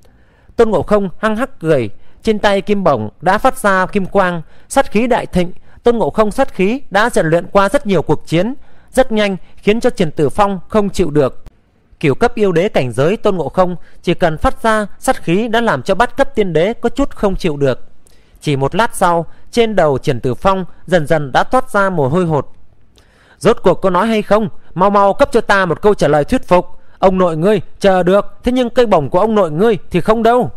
A: Tôn Ngộ Không hăng hắc cười, trên tay kim bổng đã phát ra kim quang, sát khí đại thịnh. Tôn Ngộ Không sát khí đã rèn luyện qua rất nhiều cuộc chiến, rất nhanh khiến cho Triển Tử Phong không chịu được. Cửu cấp yêu đế cảnh giới Tôn Ngộ Không chỉ cần phát ra sát khí đã làm cho bát cấp tiên đế có chút không chịu được. Chỉ một lát sau, trên đầu Triển Tử Phong dần dần đã toát ra mồ hôi hột. Rốt cuộc có nói hay không? Mau mau cấp cho ta một câu trả lời thuyết phục. Ông nội ngươi chờ được, thế nhưng cây bổng của ông nội ngươi thì không đâu.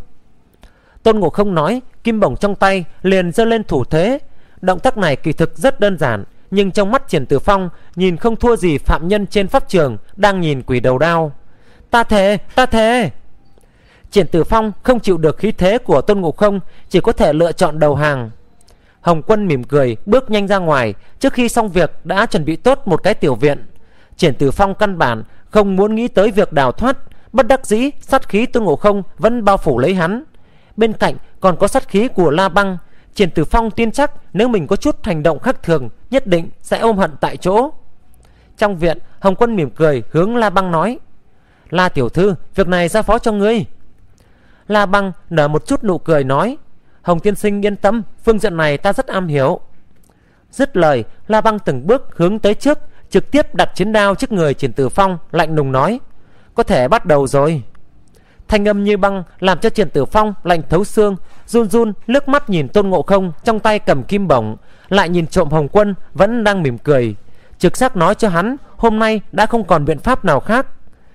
A: Tôn Ngộ Không nói, kim bổng trong tay liền giơ lên thủ thế. Động tác này kỳ thực rất đơn giản, nhưng trong mắt Triển Tử Phong nhìn không thua gì phạm nhân trên pháp trường đang nhìn quỷ đầu đao. Ta thề, ta thề. Triển Tử Phong không chịu được khí thế của Tôn Ngộ Không, chỉ có thể lựa chọn đầu hàng. Hồng Quân mỉm cười bước nhanh ra ngoài, trước khi xong việc đã chuẩn bị tốt một cái tiểu viện. Triển Tử Phong căn bản không muốn nghĩ tới việc đào thoát, bất đắc dĩ sát khí Tôn Ngộ Không vẫn bao phủ lấy hắn. Bên cạnh còn có sát khí của La Băng. Triển Tử Phong tin chắc nếu mình có chút hành động khác thường, nhất định sẽ ôm hận tại chỗ. Trong viện, Hồng Quân mỉm cười hướng La Băng nói, La tiểu thư, việc này giao phó cho ngươi. La Băng nở một chút nụ cười nói, Hồng tiên sinh yên tâm, phương diện này ta rất am hiểu. Dứt lời, La Băng từng bước hướng tới trước, trực tiếp đặt chiến đao trước người Triển Tử Phong, lạnh lùng nói, có thể bắt đầu rồi. Thanh âm như băng làm cho Triển Tử Phong lạnh thấu xương, run run liếc mắt nhìn Tôn Ngộ Không trong tay cầm kim bổng, lại nhìn trộm Hồng Quân vẫn đang mỉm cười, trực giác nói cho hắn hôm nay đã không còn biện pháp nào khác.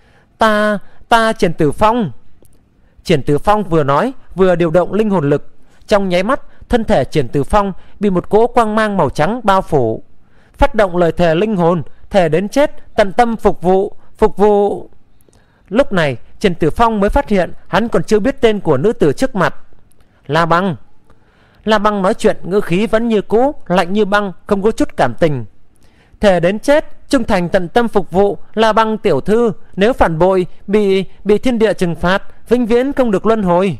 A: Ta, ta Triển Tử Phong. Triển Tử Phong vừa nói vừa điều động linh hồn lực. Trong nháy mắt, thân thể Triển Tử Phong bị một cỗ quang mang màu trắng bao phủ. Phát động lời thề linh hồn, thề đến chết, tận tâm phục vụ, phục vụ. Lúc này, Triển Tử Phong mới phát hiện hắn còn chưa biết tên của nữ tử trước mặt. La Băng. La Băng nói chuyện ngữ khí vẫn như cũ, lạnh như băng, không có chút cảm tình. Thề đến chết, trung thành tận tâm phục vụ La Băng tiểu thư, nếu phản bội bị bị thiên địa trừng phạt, vĩnh viễn không được luân hồi.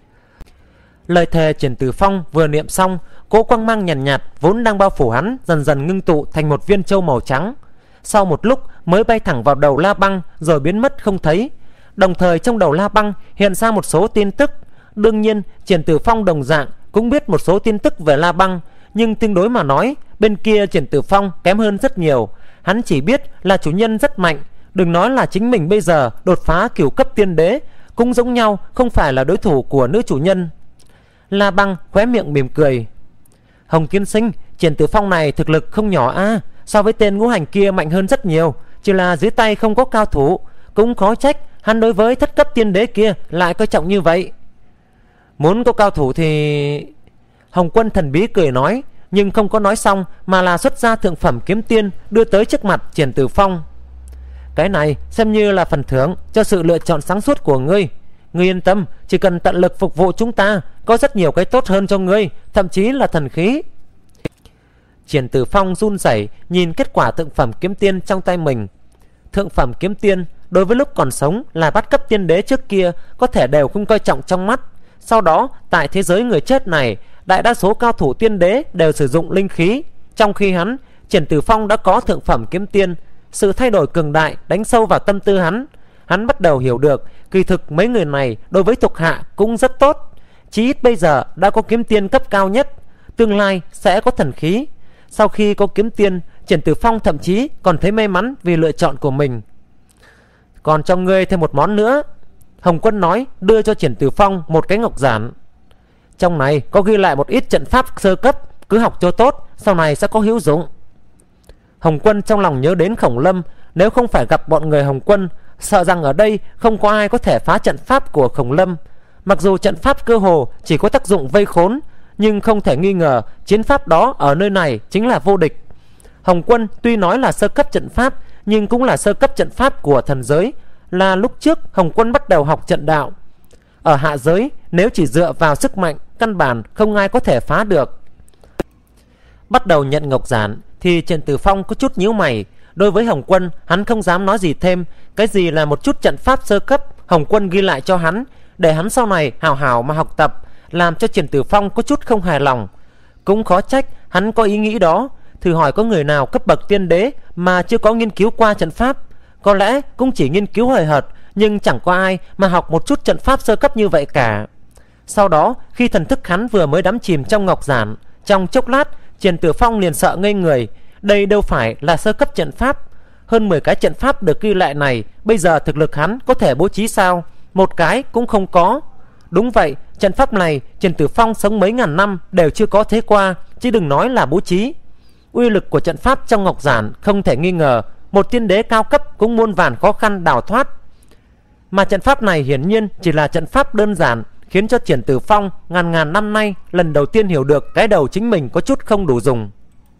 A: Lời thề Triển Tử Phong vừa niệm xong, cỗ quang mang nhàn nhạt, nhạt vốn đang bao phủ hắn dần dần ngưng tụ thành một viên châu màu trắng. Sau một lúc mới bay thẳng vào đầu La Băng rồi biến mất không thấy. Đồng thời trong đầu La Băng hiện ra một số tin tức. Đương nhiên Triển Tử Phong đồng dạng cũng biết một số tin tức về La Băng, nhưng tương đối mà nói, bên kia Triển Tử Phong kém hơn rất nhiều. Hắn chỉ biết là chủ nhân rất mạnh, đừng nói là chính mình bây giờ đột phá cửu cấp tiên đế, cũng giống nhau không phải là đối thủ của nữ chủ nhân. La Băng khóe miệng mỉm cười. Hồng tiên sinh, Triển Tử Phong này thực lực không nhỏ a, à, so với tên ngũ hành kia mạnh hơn rất nhiều, chỉ là dưới tay không có cao thủ, cũng khó trách hắn đối với thất cấp tiên đế kia lại coi trọng như vậy. Muốn có cao thủ thì... Hồng Quân thần bí cười nói, nhưng không có nói xong mà là xuất ra thượng phẩm kiếm tiên đưa tới trước mặt Triển Tử Phong. Cái này xem như là phần thưởng cho sự lựa chọn sáng suốt của ngươi. Ngươi yên tâm, chỉ cần tận lực phục vụ chúng ta, có rất nhiều cái tốt hơn cho ngươi, thậm chí là thần khí. Triển Tử Phong run rẩy nhìn kết quả thượng phẩm kiếm tiên trong tay mình. Thượng phẩm kiếm tiên đối với lúc còn sống là bát cấp tiên đế trước kia có thể đều không coi trọng trong mắt. Sau đó tại thế giới người chết này, đại đa số cao thủ tiên đế đều sử dụng linh khí. Trong khi hắn, Triển Tử Phong đã có thượng phẩm kiếm tiên. Sự thay đổi cường đại đánh sâu vào tâm tư hắn. Hắn bắt đầu hiểu được kỳ thực mấy người này đối với thuộc hạ cũng rất tốt. Chí ít bây giờ đã có kiếm tiên cấp cao nhất, tương lai sẽ có thần khí. Sau khi có kiếm tiên, Triển Tử Phong thậm chí còn thấy may mắn vì lựa chọn của mình. Còn cho ngươi thêm một món nữa, Hồng Quân nói, đưa cho Triển Tử Phong một cái ngọc giản. Trong này có ghi lại một ít trận pháp sơ cấp, cứ học cho tốt, sau này sẽ có hữu dụng. Hồng Quân trong lòng nhớ đến Khổng Lâm, nếu không phải gặp bọn người Hồng Quân, sợ rằng ở đây không có ai có thể phá trận pháp của Khổng Lâm. Mặc dù trận pháp cơ hồ chỉ có tác dụng vây khốn, nhưng không thể nghi ngờ chiến pháp đó ở nơi này chính là vô địch. Hồng Quân tuy nói là sơ cấp trận pháp, nhưng cũng là sơ cấp trận pháp của thần giới, là lúc trước Hồng Quân bắt đầu học trận đạo. Ở hạ giới, nếu chỉ dựa vào sức mạnh, căn bản không ai có thể phá được. Bắt đầu nhận ngọc giản thì Triển Tử Phong có chút nhíu mày. Đối với Hồng Quân, hắn không dám nói gì thêm. Cái gì là một chút trận pháp sơ cấp, Hồng Quân ghi lại cho hắn, để hắn sau này hào hào mà học tập, làm cho Triển Tử Phong có chút không hài lòng. Cũng khó trách hắn có ý nghĩ đó. Thử hỏi có người nào cấp bậc tiên đế mà chưa có nghiên cứu qua trận pháp? Có lẽ cũng chỉ nghiên cứu hời hợt, nhưng chẳng có ai mà học một chút trận pháp sơ cấp như vậy cả. Sau đó khi thần thức hắn vừa mới đắm chìm trong ngọc giản, trong chốc lát Triển Tử Phong liền sợ ngây người. Đây đâu phải là sơ cấp trận pháp. Hơn mười cái trận pháp được ghi lại này, bây giờ thực lực hắn có thể bố trí sao? Một cái cũng không có. Đúng vậy, trận pháp này Triển Tử Phong sống mấy ngàn năm đều chưa có thấy qua, chứ đừng nói là bố trí. Uy lực của trận pháp trong ngọc giản không thể nghi ngờ, một tiên đế cao cấp cũng muôn vàn khó khăn đào thoát. Mà trận pháp này hiển nhiên chỉ là trận pháp đơn giản, khiến cho Triển Tử Phong ngàn ngàn năm nay lần đầu tiên hiểu được cái đầu chính mình có chút không đủ dùng.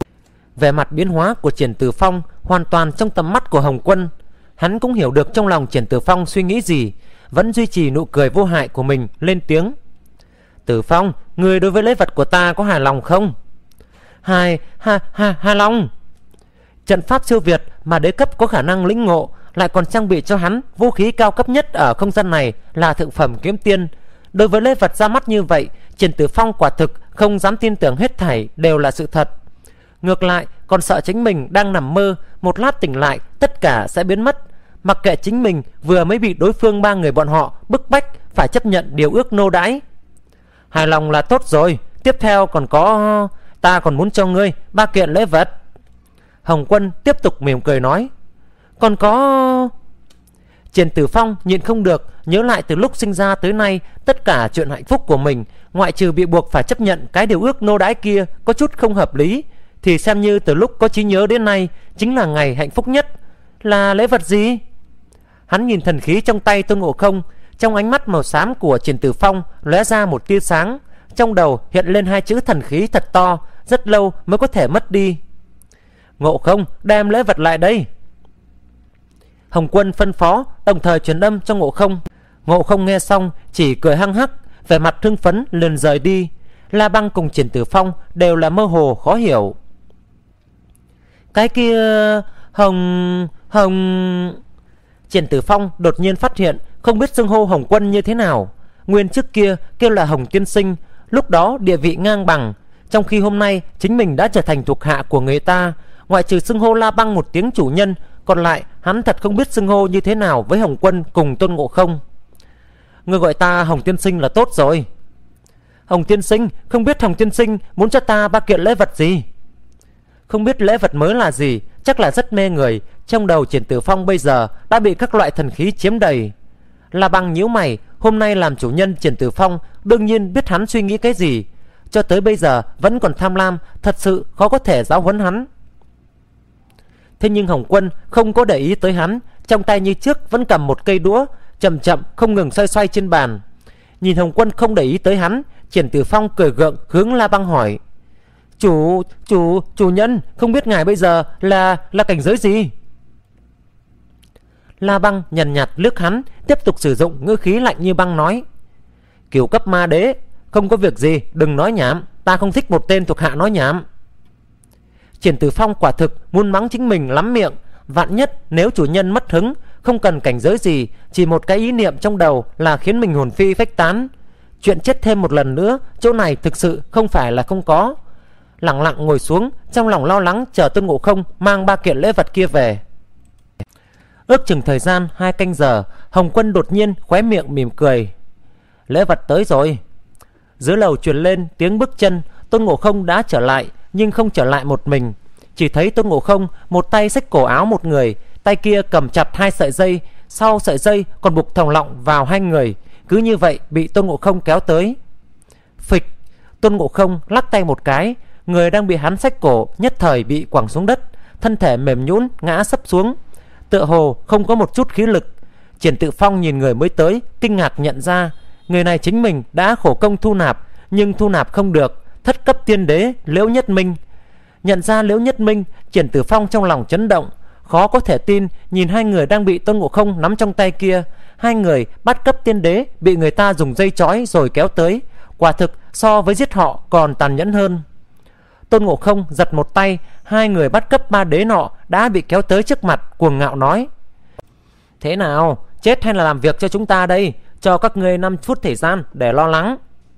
A: Vẻ mặt biến hóa của Triển Tử Phong hoàn toàn trong tầm mắt của Hồng Quân. Hắn cũng hiểu được trong lòng Triển Tử Phong suy nghĩ gì, vẫn duy trì nụ cười vô hại của mình, lên tiếng. Tử Phong, người đối với lễ vật của ta có hài lòng không? Hài, ha, ha, hài lòng. Trận pháp siêu việt mà đế cấp có khả năng lĩnh ngộ, lại còn trang bị cho hắn vũ khí cao cấp nhất ở không gian này là thượng phẩm kiếm tiên. Đối với lễ vật ra mắt như vậy, Triển Tử Phong quả thực không dám tin tưởng hết thảy đều là sự thật. Ngược lại còn sợ chính mình đang nằm mơ, một lát tỉnh lại tất cả sẽ biến mất. Mặc kệ chính mình vừa mới bị đối phương ba người bọn họ bức bách phải chấp nhận điều ước nô đãi. Hài lòng là tốt rồi, tiếp theo còn có... ta còn muốn cho ngươi ba kiện lễ vật. Hồng Quân tiếp tục mỉm cười nói. Còn có... Triển Tử Phong nhịn không được nhớ lại từ lúc sinh ra tới nay tất cả chuyện hạnh phúc của mình, ngoại trừ bị buộc phải chấp nhận cái điều ước nô đãi kia có chút không hợp lý, thì xem như từ lúc có trí nhớ đến nay chính là ngày hạnh phúc nhất. Là lễ vật gì? Hắn nhìn thần khí trong tay Tôn Ngộ Không, trong ánh mắt màu xám của Triển Tử Phong lóe ra một tia sáng, trong đầu hiện lên hai chữ thần khí thật to, rất lâu mới có thể mất đi. Ngộ Không, đem lễ vật lại đây. Hồng Quân phân phó, đồng thời truyền âm cho Ngộ Không. Ngộ Không nghe xong chỉ cười hăng hắc, vẻ mặt hưng phấn liền rời đi. La Băng cùng Triển Tử Phong đều là mơ hồ khó hiểu. Cái kia... Hồng... Hồng... Triển Tử Phong đột nhiên phát hiện không biết xưng hô Hồng Quân như thế nào. Nguyên trước kia kêu là Hồng tiên sinh, lúc đó địa vị ngang bằng, trong khi hôm nay chính mình đã trở thành thuộc hạ của người ta. Ngoại trừ xưng hô La Băng một tiếng chủ nhân, còn lại hắn thật không biết xưng hô như thế nào với Hồng Quân cùng Tôn Ngộ Không. Người gọi ta Hồng tiên sinh là tốt rồi. Hồng tiên sinh, không biết Hồng tiên sinh muốn cho ta ba kiện lễ vật gì? Không biết lễ vật mới là gì, chắc là rất mê người. Trong đầu Triển Tử Phong bây giờ đã bị các loại thần khí chiếm đầy. La Băng nhíu mày, hôm nay làm chủ nhân Triển Tử Phong đương nhiên biết hắn suy nghĩ cái gì. Cho tới bây giờ vẫn còn tham lam, thật sự khó có thể giáo huấn hắn. Thế nhưng Hồng Quân không có để ý tới hắn, trong tay như trước vẫn cầm một cây đũa, chậm chậm không ngừng xoay xoay trên bàn. Nhìn Hồng Quân không để ý tới hắn, Triển Tử Phong cười gượng hướng La Băng hỏi: Chủ, chủ, chủ nhân, không biết ngài bây giờ là là cảnh giới gì? La Băng nhàn nhạt liếc hắn, tiếp tục sử dụng ngữ khí lạnh như băng nói: Cửu cấp ma đế, không có việc gì, đừng nói nhảm, ta không thích một tên thuộc hạ nói nhảm. Triển Tử Phong quả thực muốn mắng chính mình lắm miệng. Vạn nhất nếu chủ nhân mất hứng, không cần cảnh giới gì, chỉ một cái ý niệm trong đầu là khiến mình hồn phi phách tán. Chuyện chết thêm một lần nữa, chỗ này thực sự không phải là không có. Lặng lặng ngồi xuống, trong lòng lo lắng chờ Tôn Ngộ Không mang ba kiện lễ vật kia về. Ước chừng thời gian hai canh giờ, Hồng Quân đột nhiên khóe miệng mỉm cười: Lễ vật tới rồi. Dưới lầu truyền lên tiếng bước chân. Tôn Ngộ Không đã trở lại, nhưng không trở lại một mình. Chỉ thấy Tôn Ngộ Không một tay xách cổ áo một người, tay kia cầm chặt hai sợi dây, sau sợi dây còn buộc thòng lọng vào hai người. Cứ như vậy bị Tôn Ngộ Không kéo tới. Phịch! Tôn Ngộ Không lắc tay một cái, người đang bị hắn xách cổ nhất thời bị quẳng xuống đất, thân thể mềm nhũn ngã sấp xuống, tựa hồ không có một chút khí lực. Triển Tự Phong nhìn người mới tới, kinh ngạc nhận ra người này chính mình đã khổ công thu nạp, nhưng thu nạp không được. Thất cấp tiên đế Liễu Nhất Minh. Nhận ra Liễu Nhất Minh, Triển Tử Phong trong lòng chấn động, khó có thể tin nhìn hai người đang bị Tôn Ngộ Không nắm trong tay kia. Hai người bắt cấp tiên đế bị người ta dùng dây trói rồi kéo tới, quả thực so với giết họ còn tàn nhẫn hơn. Tôn Ngộ Không giật một tay, hai người bắt cấp ba đế nọ đã bị kéo tới trước mặt, cuồng ngạo nói: Thế nào, chết hay là làm việc cho chúng ta đây? Cho các ngươi năm phút thời gian để lo lắng.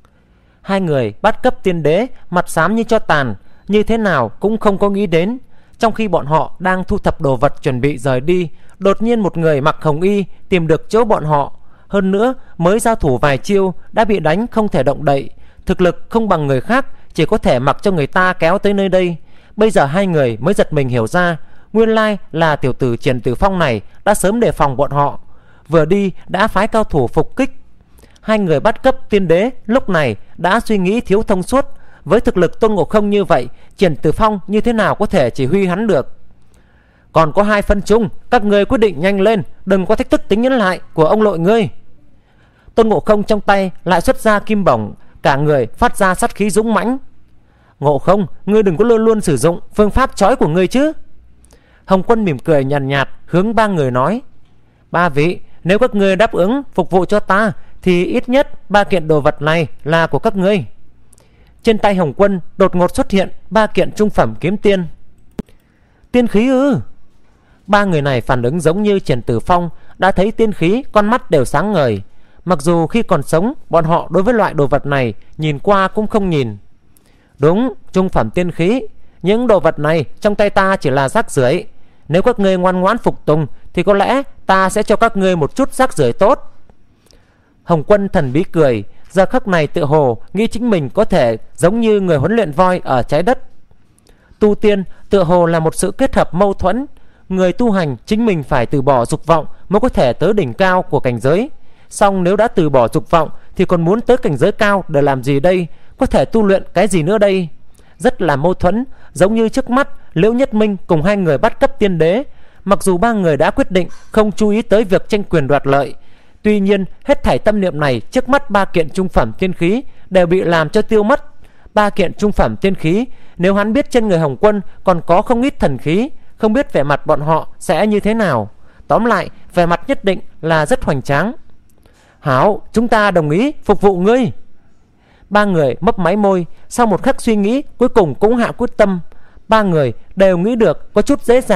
A: Hai người bắt cấp tiên đế mặt xám như cho tàn, như thế nào cũng không có nghĩ đến. Trong khi bọn họ đang thu thập đồ vật chuẩn bị rời đi, đột nhiên một người mặc hồng y tìm được chỗ bọn họ. Hơn nữa mới giao thủ vài chiêu đã bị đánh không thể động đậy, thực lực không bằng người khác, chỉ có thể mặc cho người ta kéo tới nơi đây. Bây giờ hai người mới giật mình hiểu ra, nguyên lai là tiểu tử Triển Tử Phong này đã sớm đề phòng bọn họ, vừa đi đã phái cao thủ phục kích. Hai người bắt cấp tiên đế lúc này đã suy nghĩ thiếu thông suốt. Với thực lực Tôn Ngộ Không như vậy, Triển Tử Phong như thế nào có thể chỉ huy hắn được? Còn có hai phân chung, các ngươi quyết định nhanh lên, đừng có thách thức tính nhẫn lại của ông nội ngươi. Tôn Ngộ Không trong tay lại xuất ra kim bổng, cả người phát ra sát khí dũng mãnh. Ngộ Không, ngươi đừng có luôn luôn sử dụng phương pháp trói của ngươi chứ. Hồng Quân mỉm cười nhàn nhạt, nhạt hướng ba người nói: Ba vị, nếu các ngươi đáp ứng phục vụ cho ta thì ít nhất ba kiện đồ vật này là của các ngươi. Trên tay Hồng Quân đột ngột xuất hiện ba kiện trung phẩm kiếm tiên. Tiên khí ư? Ba người này phản ứng giống như Triển Tử Phong, đã thấy tiên khí con mắt đều sáng ngời. Mặc dù khi còn sống bọn họ đối với loại đồ vật này nhìn qua cũng không nhìn. Đúng, trung phẩm tiên khí. Những đồ vật này trong tay ta chỉ là rác rưởi. Nếu các ngươi ngoan ngoãn phục tùng thì có lẽ ta sẽ cho các ngươi một chút rác rưởi tốt. Hồng Quân thần bí cười, giờ khắc này tự hồ nghĩ chính mình có thể giống như người huấn luyện voi ở trái đất. Tu tiên tự hồ là một sự kết hợp mâu thuẫn. Người tu hành chính mình phải từ bỏ dục vọng mới có thể tới đỉnh cao của cảnh giới. Song nếu đã từ bỏ dục vọng thì còn muốn tới cảnh giới cao để làm gì đây? Có thể tu luyện cái gì nữa đây? Rất là mâu thuẫn. Giống như trước mắt Liễu Nhất Minh cùng hai người bắt cấp tiên đế. Mặc dù ba người đã quyết định không chú ý tới việc tranh quyền đoạt lợi, tuy nhiên hết thảy tâm niệm này trước mắt ba kiện trung phẩm tiên khí đều bị làm cho tiêu mất. Ba kiện trung phẩm tiên khí, nếu hắn biết trên người Hồng Quân còn có không ít thần khí, không biết vẻ mặt bọn họ sẽ như thế nào. Tóm lại, vẻ mặt nhất định là rất hoành tráng. Hảo, chúng ta đồng ý phục vụ ngươi. Ba người mấp máy môi, sau một khắc suy nghĩ cuối cùng cũng hạ quyết tâm. Ba người đều nghĩ được có chút dễ dàng,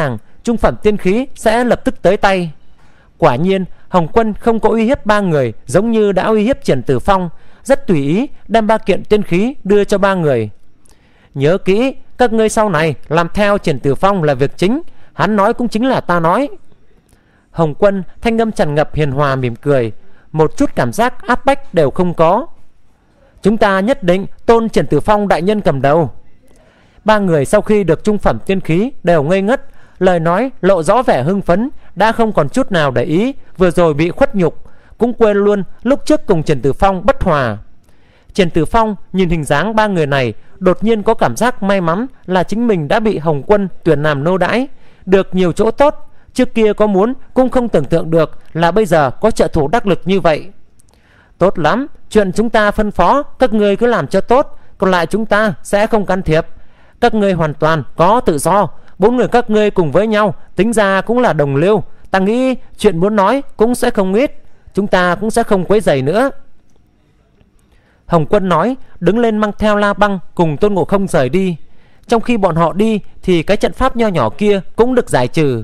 A: trung phẩm tiên khí sẽ lập tức tới tay. Quả nhiên Hồng Quân không có uy hiếp ba người giống như đã uy hiếp Triển Tử Phong, rất tùy ý đem ba kiện tiên khí đưa cho ba người. Nhớ kỹ, các ngươi sau này làm theo Triển Tử Phong là việc chính, hắn nói cũng chính là ta nói. Hồng Quân thanh âm tràn ngập hiền hòa mỉm cười, một chút cảm giác áp bách đều không có. Chúng ta nhất định tôn Triển Tử Phong đại nhân cầm đầu. Ba người sau khi được trung phẩm tiên khí đều ngây ngất, lời nói lộ rõ vẻ hưng phấn, đã không còn chút nào để ý vừa rồi bị khuất nhục, cũng quên luôn lúc trước cùng Triển Tử Phong bất hòa. Triển Tử Phong nhìn hình dáng ba người này, đột nhiên có cảm giác may mắn là chính mình đã bị Hồng Quân tuyển làm nô đãi, được nhiều chỗ tốt. Trước kia có muốn cũng không tưởng tượng được là bây giờ có trợ thủ đắc lực như vậy. Tốt lắm, chuyện chúng ta phân phó các ngươi cứ làm cho tốt, còn lại chúng ta sẽ không can thiệp. Các ngươi hoàn toàn có tự do, bốn người các ngươi cùng với nhau tính ra cũng là đồng liêu. Ta nghĩ chuyện muốn nói cũng sẽ không ít, chúng ta cũng sẽ không quấy rầy nữa. Hồng Quân nói, đứng lên mang theo La Băng cùng Tôn Ngộ Không rời đi. Trong khi bọn họ đi thì cái trận pháp nho nhỏ kia cũng được giải trừ.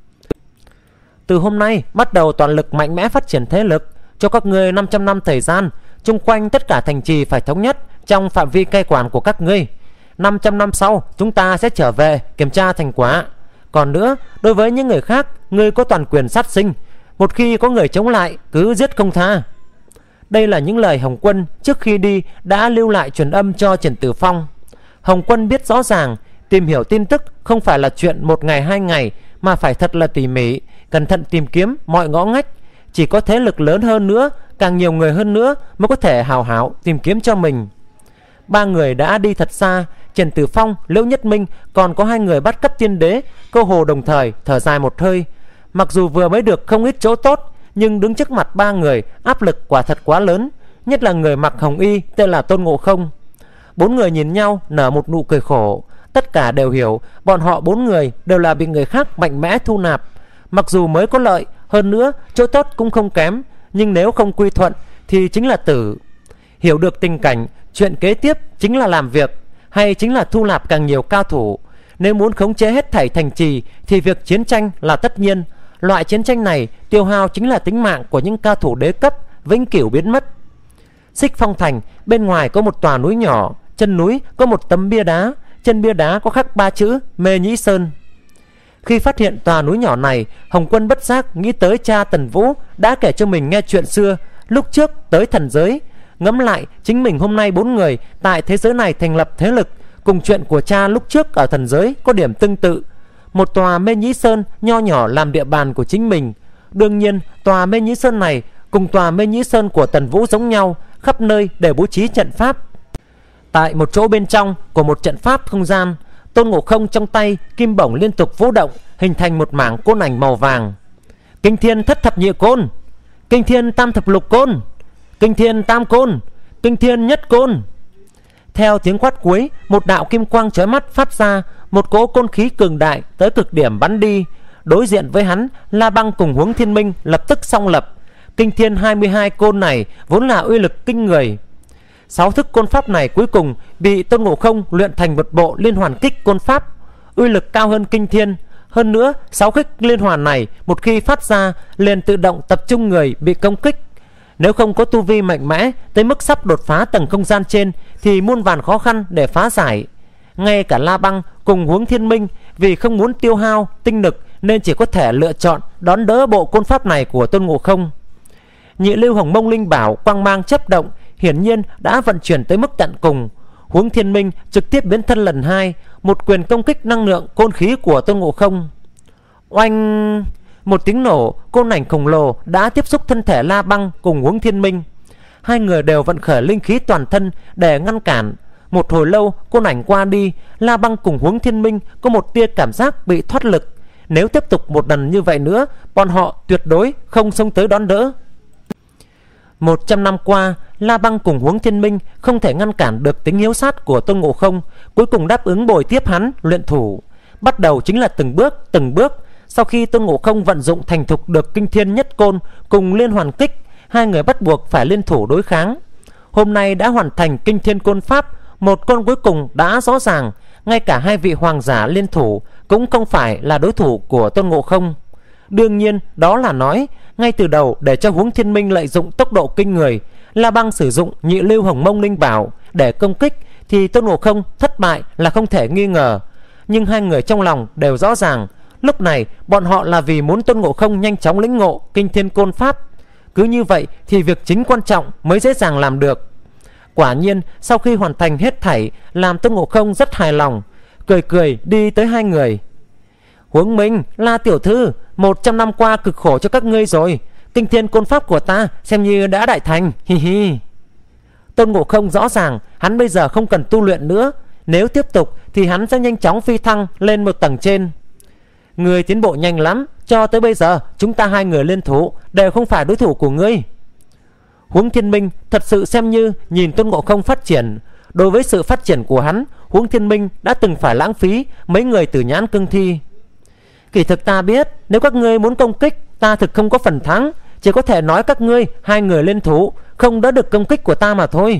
A: Từ hôm nay bắt đầu toàn lực mạnh mẽ phát triển thế lực, cho các ngươi năm trăm năm thời gian, chung quanh tất cả thành trì phải thống nhất trong phạm vi cai quản của các ngươi. năm trăm năm sau chúng ta sẽ trở về kiểm tra thành quả. Còn nữa, đối với những người khác, ngươi có toàn quyền sát sinh, một khi có người chống lại cứ giết không tha. Đây là những lời Hồng Quân trước khi đi đã lưu lại truyền âm cho Triển Tử Phong. Hồng Quân biết rõ ràng tìm hiểu tin tức không phải là chuyện một ngày hai ngày, mà phải thật là tỉ mỉ, cẩn thận tìm kiếm mọi ngõ ngách. Chỉ có thế lực lớn hơn nữa, càng nhiều người hơn nữa mới có thể hào hảo tìm kiếm cho mình. Ba người đã đi thật xa, Triển Tử Phong, Liễu Nhất Minh còn có hai người bắt cấp tiên đế cơ hồ đồng thời thở dài một hơi. Mặc dù vừa mới được không ít chỗ tốt, nhưng đứng trước mặt ba người áp lực quả thật quá lớn, nhất là người mặc hồng y tên là Tôn Ngộ Không. Bốn người nhìn nhau nở một nụ cười khổ, tất cả đều hiểu bọn họ bốn người đều là bị người khác mạnh mẽ thu nạp. Mặc dù mới có lợi, hơn nữa chỗ tốt cũng không kém, nhưng nếu không quy thuận thì chính là tử. Hiểu được tình cảnh, chuyện kế tiếp chính là làm việc, hay chính là thu nạp càng nhiều cao thủ. Nếu muốn khống chế hết thảy thành trì thì việc chiến tranh là tất nhiên. Loại chiến tranh này tiêu hao chính là tính mạng của những cao thủ đế cấp, vĩnh cửu biến mất. Xích Phong Thành bên ngoài có một tòa núi nhỏ, chân núi có một tấm bia đá, trên bia đá có khắc ba chữ Mê Nhĩ Sơn. Khi phát hiện tòa núi nhỏ này, Hồng Quân bất giác nghĩ tới cha Tần Vũ đã kể cho mình nghe chuyện xưa lúc trước tới thần giới. Ngẫm lại chính mình hôm nay bốn người tại thế giới này thành lập thế lực, cùng chuyện của cha lúc trước ở thần giới có điểm tương tự. Một tòa Mê Nhĩ Sơn nho nhỏ làm địa bàn của chính mình. Đương nhiên tòa Mê Nhĩ Sơn này cùng tòa Mê Nhĩ Sơn của Tần Vũ giống nhau, khắp nơi đều bố trí trận pháp. Tại một chỗ bên trong của một trận pháp không gian, Tôn Ngộ Không trong tay kim bổng liên tục vũ động, hình thành một mảng côn ảnh màu vàng. Kinh thiên thất thập nhị côn, kinh thiên tam thập lục côn, kinh thiên tam côn, kinh thiên nhất côn. Theo tiếng quát cuối, một đạo kim quang chói mắt phát ra, một cỗ côn khí cường đại tới cực điểm bắn đi. Đối diện với hắn, La Băng cùng Huống Thiên Minh lập tức song lập. Kinh thiên hai mươi hai côn này vốn là uy lực kinh người. Sáu thức côn pháp này cuối cùng bị Tôn Ngộ Không luyện thành một bộ liên hoàn kích côn pháp, uy lực cao hơn kinh thiên. Hơn nữa, sáu kích liên hoàn này một khi phát ra liền tự động tập trung người bị công kích. Nếu không có tu vi mạnh mẽ tới mức sắp đột phá tầng không gian trên thì muôn vàn khó khăn để phá giải. Ngay cả La Băng cùng Huống Thiên Minh vì không muốn tiêu hao tinh lực nên chỉ có thể lựa chọn đón đỡ bộ côn pháp này của Tôn Ngộ Không. Nhị lưu Hồng Mông Linh Bảo quang mang chấp động, hiển nhiên đã vận chuyển tới mức tận cùng. Huống Thiên Minh trực tiếp biến thân lần hai, một quyền công kích năng lượng côn khí của Tôn Ngộ Không. Oanh! Một tiếng nổ, côn ảnh khổng lồ đã tiếp xúc thân thể La Băng cùng Huống Thiên Minh. Hai người đều vận khởi linh khí toàn thân để ngăn cản. Một hồi lâu côn ảnh qua đi, La Băng cùng Huống Thiên Minh có một tia cảm giác bị thoát lực. Nếu tiếp tục một lần như vậy nữa, bọn họ tuyệt đối không xông tới đón đỡ. Một trăm năm qua, La Băng cùng Huống Thiên Minh không thể ngăn cản được tính hiếu sát của Tôn Ngộ Không, cuối cùng đáp ứng bồi tiếp hắn luyện thủ. Bắt đầu chính là từng bước từng bước. Sau khi Tôn Ngộ Không vận dụng thành thục được kinh thiên nhất côn cùng liên hoàn kích, hai người bắt buộc phải liên thủ đối kháng. Hôm nay đã hoàn thành kinh thiên côn pháp, một côn cuối cùng đã rõ ràng. ngay cả hai vị hoàng giả liên thủ cũng không phải là đối thủ của Tôn Ngộ Không. Đương nhiên đó là nói ngay từ đầu để cho Huống Thiên Minh lợi dụng tốc độ kinh người, La Băng sử dụng nhị lưu Hồng Mông Linh Bảo để công kích thì Tôn Ngộ Không thất bại là không thể nghi ngờ. Nhưng hai người trong lòng đều rõ ràng, lúc này bọn họ là vì muốn Tôn Ngộ Không nhanh chóng lĩnh ngộ Kinh Thiên Côn Pháp. Cứ như vậy thì việc chính quan trọng mới dễ dàng làm được. Quả nhiên sau khi hoàn thành hết thảy, làm Tôn Ngộ Không rất hài lòng, cười cười đi tới hai người. Huống Minh, La tiểu thư, một trăm năm qua cực khổ cho các ngươi rồi, Kinh Thiên Côn Pháp của ta xem như đã đại thành, hi hi. Tôn Ngộ Không rõ ràng hắn bây giờ không cần tu luyện nữa, nếu tiếp tục thì hắn sẽ nhanh chóng phi thăng lên một tầng trên. Người tiến bộ nhanh lắm, cho tới bây giờ chúng ta hai người liên thủ đều không phải đối thủ của ngươi. Huống Thiên Minh thật sự xem như nhìn Tôn Ngộ Không phát triển. Đối với sự phát triển của hắn, Huống Thiên Minh đã từng phải lãng phí mấy người Tử Nhãn Cương Thi. Kỳ thực ta biết, nếu các ngươi muốn công kích, ta thực không có phần thắng, chỉ có thể nói các ngươi hai người liên thủ không đỡ được công kích của ta mà thôi.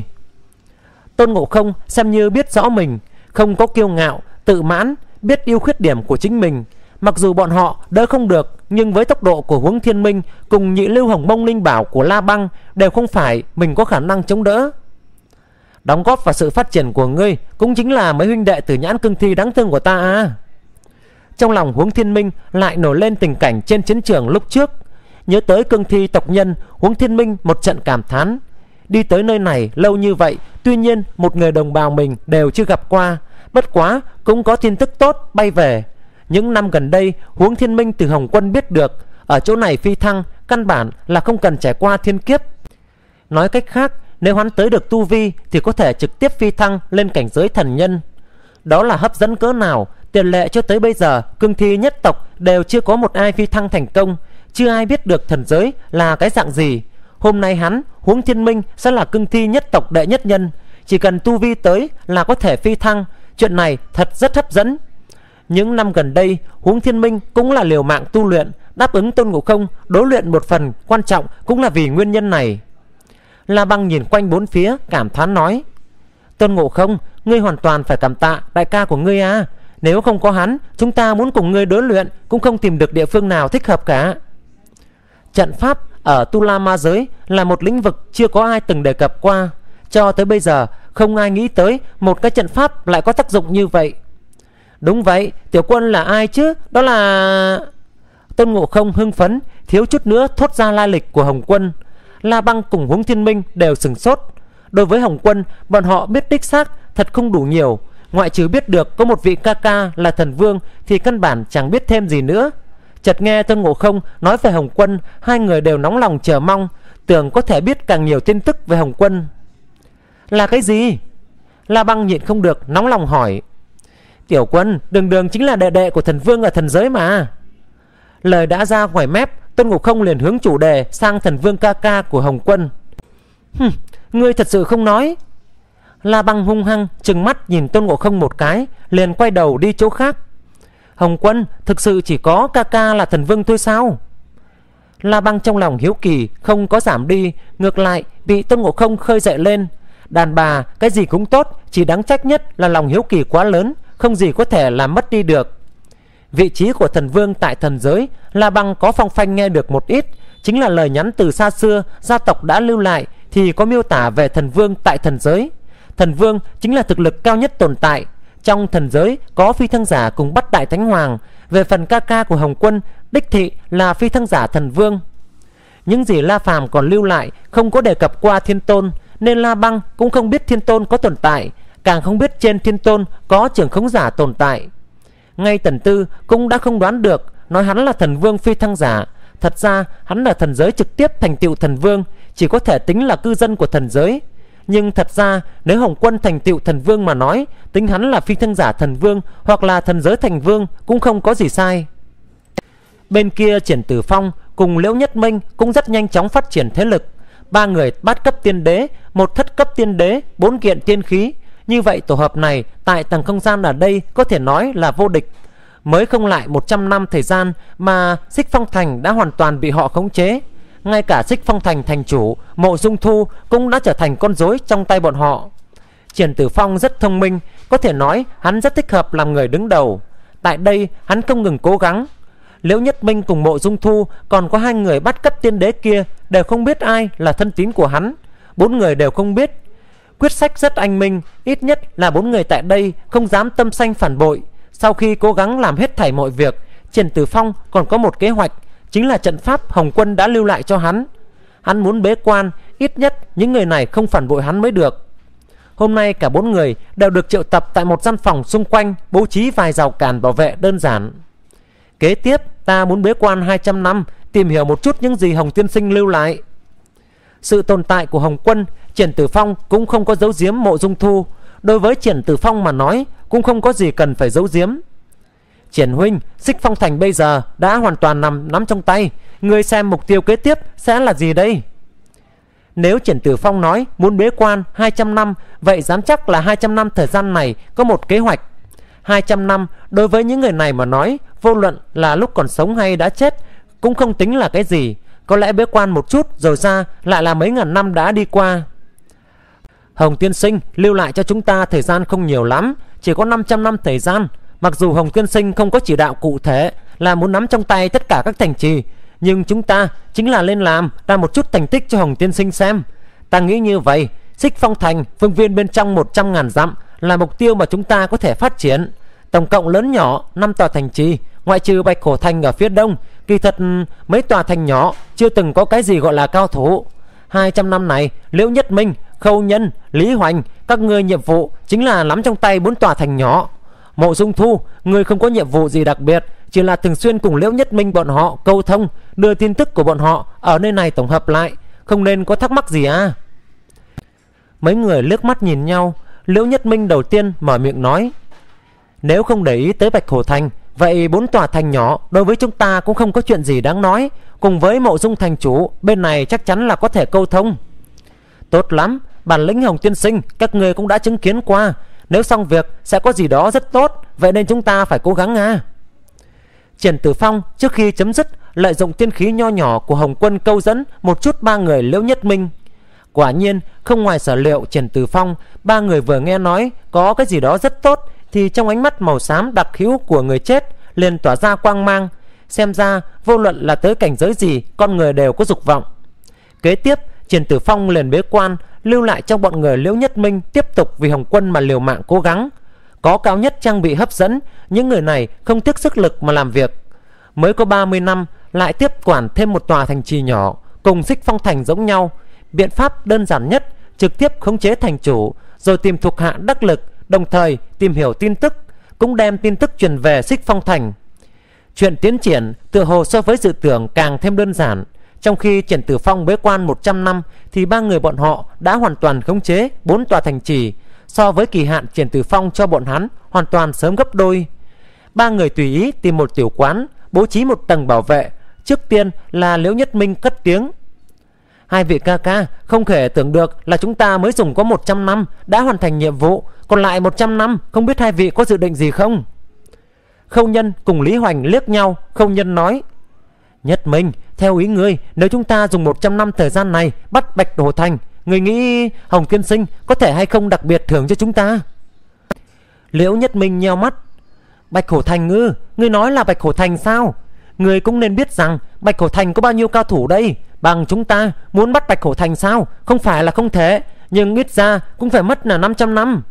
A: Tôn Ngộ Không xem như biết rõ mình, không có kiêu ngạo, tự mãn, biết yêu khuyết điểm của chính mình. Mặc dù bọn họ đỡ không được, nhưng với tốc độ của Huống Thiên Minh cùng nhị lưu Hồng Mông Linh Bảo của La Băng đều không phải mình có khả năng chống đỡ. Đóng góp vào sự phát triển của ngươi cũng chính là mấy huynh đệ Tử Nhãn Cương Thi đáng thương của ta à. Trong lòng Huống Thiên Minh lại nổi lên tình cảnh trên chiến trường lúc trước. Nhớ tới cương thi tộc nhân, Huống Thiên Minh một trận cảm thán. Đi tới nơi này lâu như vậy, tuy nhiên một người đồng bào mình đều chưa gặp qua, bất quá cũng có tin tức tốt bay về. Những năm gần đây, Huống Thiên Minh từ Hồng Quân biết được, ở chỗ này phi thăng căn bản là không cần trải qua thiên kiếp. Nói cách khác, nếu hắn tới được tu vi thì có thể trực tiếp phi thăng lên cảnh giới thần nhân. Đó là hấp dẫn cỡ nào, tiền lệ cho tới bây giờ cương thi nhất tộc đều chưa có một ai phi thăng thành công, chưa ai biết được thần giới là cái dạng gì. Hôm nay hắn, Huống Thiên Minh sẽ là cương thi nhất tộc đệ nhất nhân, chỉ cần tu vi tới là có thể phi thăng. Chuyện này thật rất hấp dẫn. Những năm gần đây, Huống Thiên Minh cũng là liều mạng tu luyện, đáp ứng Tôn Ngộ Không đối luyện một phần quan trọng cũng là vì nguyên nhân này. La Băng nhìn quanh bốn phía cảm thán nói: Tôn Ngộ Không, ngươi hoàn toàn phải cảm tạ đại ca của ngươi à. Nếu không có hắn, chúng ta muốn cùng ngươi đối luyện cũng không tìm được địa phương nào thích hợp cả. Trận pháp ở Tu La Ma Giới là một lĩnh vực chưa có ai từng đề cập qua. Cho tới bây giờ không ai nghĩ tới một cái trận pháp lại có tác dụng như vậy. Đúng vậy, tiểu quân là ai chứ? Đó là... Tôn Ngộ Không hưng phấn, thiếu chút nữa thốt ra lai lịch của Hồng Quân. La Băng cùng Huống Thiên Minh đều sừng sốt. Đối với Hồng Quân, bọn họ biết đích xác thật không đủ nhiều. Ngoại trừ biết được có một vị ca ca là thần vương thì căn bản chẳng biết thêm gì nữa. Chợt nghe Tôn Ngộ Không nói về Hồng Quân, hai người đều nóng lòng chờ mong, tưởng có thể biết càng nhiều tin tức về Hồng Quân. Là cái gì? La Băng nhịn không được nóng lòng hỏi. Tiểu quân đường đường chính là đệ đệ của thần vương ở thần giới mà. Lời đã ra ngoài mép, Tôn Ngộ Không liền hướng chủ đề sang thần vương ca ca của Hồng Quân. Hừm, ngươi thật sự không nói. La Băng hung hăng trừng mắt nhìn Tôn Ngộ Không một cái, liền quay đầu đi chỗ khác. Hồng Quân thực sự chỉ có ca ca là thần vương thôi sao? La Băng trong lòng hiếu kỳ không có giảm đi, ngược lại bị Tôn Ngộ Không khơi dậy lên. Đàn bà cái gì cũng tốt, chỉ đáng trách nhất là lòng hiếu kỳ quá lớn, không gì có thể làm mất đi được. Vị trí của thần vương tại thần giới, La Băng có phong phanh nghe được một ít, chính là lời nhắn từ xa xưa gia tộc đã lưu lại thì có miêu tả về thần vương tại thần giới. Thần vương chính là thực lực cao nhất tồn tại. Trong thần giới có phi thăng giả cùng bắt đại thánh hoàng. Về phần ca ca của Hồng Quân, đích thị là phi thăng giả thần vương. Những gì La Phàm còn lưu lại không có đề cập qua Thiên Tôn, nên La Băng cũng không biết Thiên Tôn có tồn tại, càng không biết trên Thiên Tôn có trưởng khống giả tồn tại. Ngay Tần Tư cũng đã không đoán được, nói hắn là thần vương phi thăng giả. Thật ra hắn là thần giới trực tiếp thành tựu thần vương, chỉ có thể tính là cư dân của thần giới. Nhưng thật ra nếu Hồng Quân thành tựu thần vương mà nói, tính hắn là phi thăng giả thần vương hoặc là thần giới thành vương cũng không có gì sai. Bên kia Triển Tử Phong cùng Liễu Nhất Minh cũng rất nhanh chóng phát triển thế lực. Ba người bát cấp tiên đế, một thất cấp tiên đế, bốn kiện tiên khí. Như vậy tổ hợp này tại tầng không gian ở đây có thể nói là vô địch. Mới không lại một trăm năm thời gian mà Xích Phong Thành đã hoàn toàn bị họ khống chế. Ngay cả Xích Phong Thành thành chủ Mộ Dung Thu cũng đã trở thành con rối trong tay bọn họ. Triển Tử Phong rất thông minh, có thể nói hắn rất thích hợp làm người đứng đầu. Tại đây hắn không ngừng cố gắng. Liễu Nhất Minh cùng Mộ Dung Thu, còn có hai người bắt cấp tiên đế kia đều không biết ai là thân tín của hắn. Bốn người đều không biết. Quyết sách rất anh minh, ít nhất là bốn người tại đây không dám tâm sanh phản bội. Sau khi cố gắng làm hết thảy mọi việc, Triển Tử Phong còn có một kế hoạch, chính là trận pháp Hồng Quân đã lưu lại cho hắn. Hắn muốn bế quan, ít nhất những người này không phản bội hắn mới được. Hôm nay cả bốn người đều được triệu tập tại một gian phòng xung quanh, bố trí vài rào cản bảo vệ đơn giản. Kế tiếp ta muốn bế quan hai trăm năm, tìm hiểu một chút những gì Hồng tiên sinh lưu lại. Sự tồn tại của Hồng Quân, Triển Tử Phong cũng không có giấu giếm Mộ Dung Thu. Đối với Triển Tử Phong mà nói, cũng không có gì cần phải giấu giếm. Triển huynh, Xích Phong Thành bây giờ đã hoàn toàn nằm nắm trong tay. Ngươi xem mục tiêu kế tiếp sẽ là gì đây? Nếu Triển Tử Phong nói muốn bế quan hai trăm năm, vậy dám chắc là hai trăm năm thời gian này có một kế hoạch. Hai trăm năm đối với những người này mà nói, vô luận là lúc còn sống hay đã chết, cũng không tính là cái gì. Có lẽ bế quan một chút rồi ra lại là mấy ngàn năm đã đi qua. Hồng tiên sinh lưu lại cho chúng ta thời gian không nhiều lắm, chỉ có năm trăm năm thời gian. Mặc dù Hồng tiên sinh không có chỉ đạo cụ thể là muốn nắm trong tay tất cả các thành trì, nhưng chúng ta chính là lên làm ra một chút thành tích cho Hồng tiên sinh xem. Ta nghĩ như vậy, Xích Phong Thành phương viên bên trong một trăm ngàn dặm là mục tiêu mà chúng ta có thể phát triển. Tổng cộng lớn nhỏ năm tòa thành trì, ngoại trừ Bạch Hổ Thành ở phía đông. Kỳ thật mấy tòa thành nhỏ chưa từng có cái gì gọi là cao thủ. Hai trăm năm này, Liễu Nhất Minh, Khâu Nhân, Lý Hoành, các ngươi nhiệm vụ chính là nắm trong tay bốn tòa thành nhỏ. Mộ Dung Thu, ngươi không có nhiệm vụ gì đặc biệt, chỉ là thường xuyên cùng Liễu Nhất Minh bọn họ câu thông, đưa tin tức của bọn họ ở nơi này tổng hợp lại, không nên có thắc mắc gì à? Mấy người liếc mắt nhìn nhau. Liễu Nhất Minh đầu tiên mở miệng nói: nếu không để ý tới Bạch Hổ Thành, vậy bốn tòa thành nhỏ đối với chúng ta cũng không có chuyện gì đáng nói. Cùng với Mộ Dung thành chủ bên này chắc chắn là có thể câu thông. Tốt lắm, bản lĩnh Hồng tiên sinh các người cũng đã chứng kiến qua. Nếu xong việc sẽ có gì đó rất tốt, vậy nên chúng ta phải cố gắng à. Triển Tử Phong trước khi chấm dứt, lợi dụng tiên khí nho nhỏ của Hồng Quân câu dẫn một chút ba người Liễu Nhất Minh. Quả nhiên không ngoài sở liệu Triển Tử Phong, ba người vừa nghe nói có cái gì đó rất tốt thì trong ánh mắt màu xám đặc hữu của người chết liền tỏa ra quang mang. Xem ra vô luận là tới cảnh giới gì, con người đều có dục vọng. Kế tiếp Triển Tử Phong liền bế quan, lưu lại trong bọn người Liễu Nhất Minh tiếp tục vì Hồng Quân mà liều mạng cố gắng. Có cao nhất trang bị hấp dẫn, những người này không tiếc sức lực mà làm việc. Mới có ba mươi năm lại tiếp quản thêm một tòa thành trì nhỏ, cùng Xích Phong Thành giống nhau. Biện pháp đơn giản nhất, trực tiếp khống chế thành chủ, rồi tìm thuộc hạ đắc lực, đồng thời tìm hiểu tin tức, cũng đem tin tức truyền về Xích Phong Thành. Chuyện tiến triển tựa hồ so với dự tưởng càng thêm đơn giản. Trong khi Triển Tử Phong bế quan một trăm năm thì ba người bọn họ đã hoàn toàn khống chế bốn tòa thành trì, so với kỳ hạn Triển Tử Phong cho bọn hắn hoàn toàn sớm gấp đôi. Ba người tùy ý tìm một tiểu quán, bố trí một tầng bảo vệ. Trước tiên là Liễu Nhất Minh cất tiếng: hai vị ca ca, không thể tưởng được là chúng ta mới dùng có một trăm năm đã hoàn thành nhiệm vụ, còn lại một trăm năm không biết hai vị có dự định gì không? Khâu Nhân cùng Lý Hoành liếc nhau. Khâu Nhân nói: Nhất Minh, theo ý ngươi, nếu chúng ta dùng một trăm năm thời gian này bắt Bạch Hổ Thành, ngươi nghĩ Hồng tiên sinh có thể hay không đặc biệt thưởng cho chúng ta? Liễu Nhất Minh nheo mắt: Bạch Hổ Thành ngư, ngươi nói là Bạch Hổ Thành sao? Ngươi cũng nên biết rằng Bạch Hổ Thành có bao nhiêu cao thủ đây. Bằng chúng ta muốn bắt Bạch Hổ Thành sao? Không phải là không thể, nhưng ít ra cũng phải mất là năm trăm năm.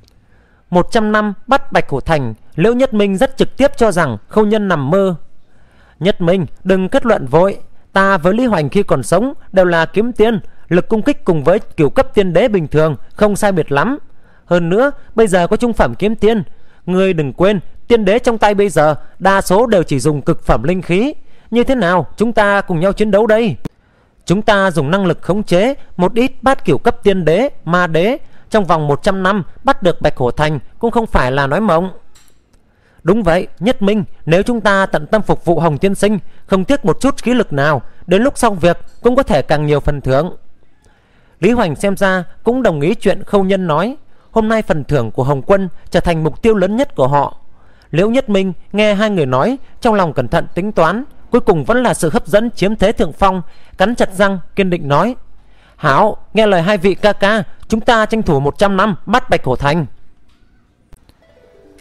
A: Một trăm năm bắt Bạch Hổ Thành, Liễu Nhất Minh rất trực tiếp cho rằng Khâu Nhân nằm mơ. Nhất Minh, đừng kết luận vội. Ta với Lý Hoành khi còn sống đều là kiếm tiên, lực cung kích cùng với cửu cấp tiên đế bình thường không sai biệt lắm. Hơn nữa bây giờ có trung phẩm kiếm tiên. Ngươi đừng quên, tiên đế trong tay bây giờ đa số đều chỉ dùng cực phẩm linh khí. Như thế nào chúng ta cùng nhau chiến đấu đây? Chúng ta dùng năng lực khống chế một ít bát cửu cấp tiên đế, ma đế, trong vòng một trăm năm bắt được Bạch Hổ Thành cũng không phải là nói mộng. Đúng vậy, Nhất Minh, nếu chúng ta tận tâm phục vụ Hồng tiên sinh, không tiếc một chút khí lực nào, đến lúc xong việc cũng có thể càng nhiều phần thưởng. Lý Hoành xem ra cũng đồng ý chuyện Khâu Nhân nói. Hôm nay phần thưởng của Hồng Quân trở thành mục tiêu lớn nhất của họ. Liễu Nhất Minh nghe hai người nói, trong lòng cẩn thận tính toán, cuối cùng vẫn là sự hấp dẫn chiếm thế thượng phong. Cắn chặt răng kiên định nói: Hảo, nghe lời hai vị ca ca, chúng ta tranh thủ một trăm năm bắt Bạch Hổ Thành.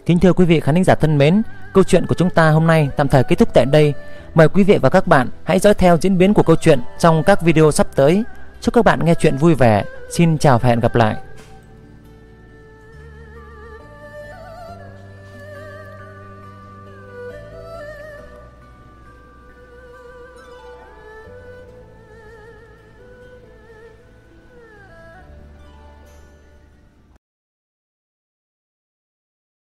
A: Kính thưa quý vị khán giả thân mến, câu chuyện của chúng ta hôm nay tạm thời kết thúc tại đây. Mời quý vị và các bạn hãy dõi theo diễn biến của câu chuyện trong các video sắp tới. Chúc các bạn nghe chuyện vui vẻ. Xin chào và hẹn gặp lại.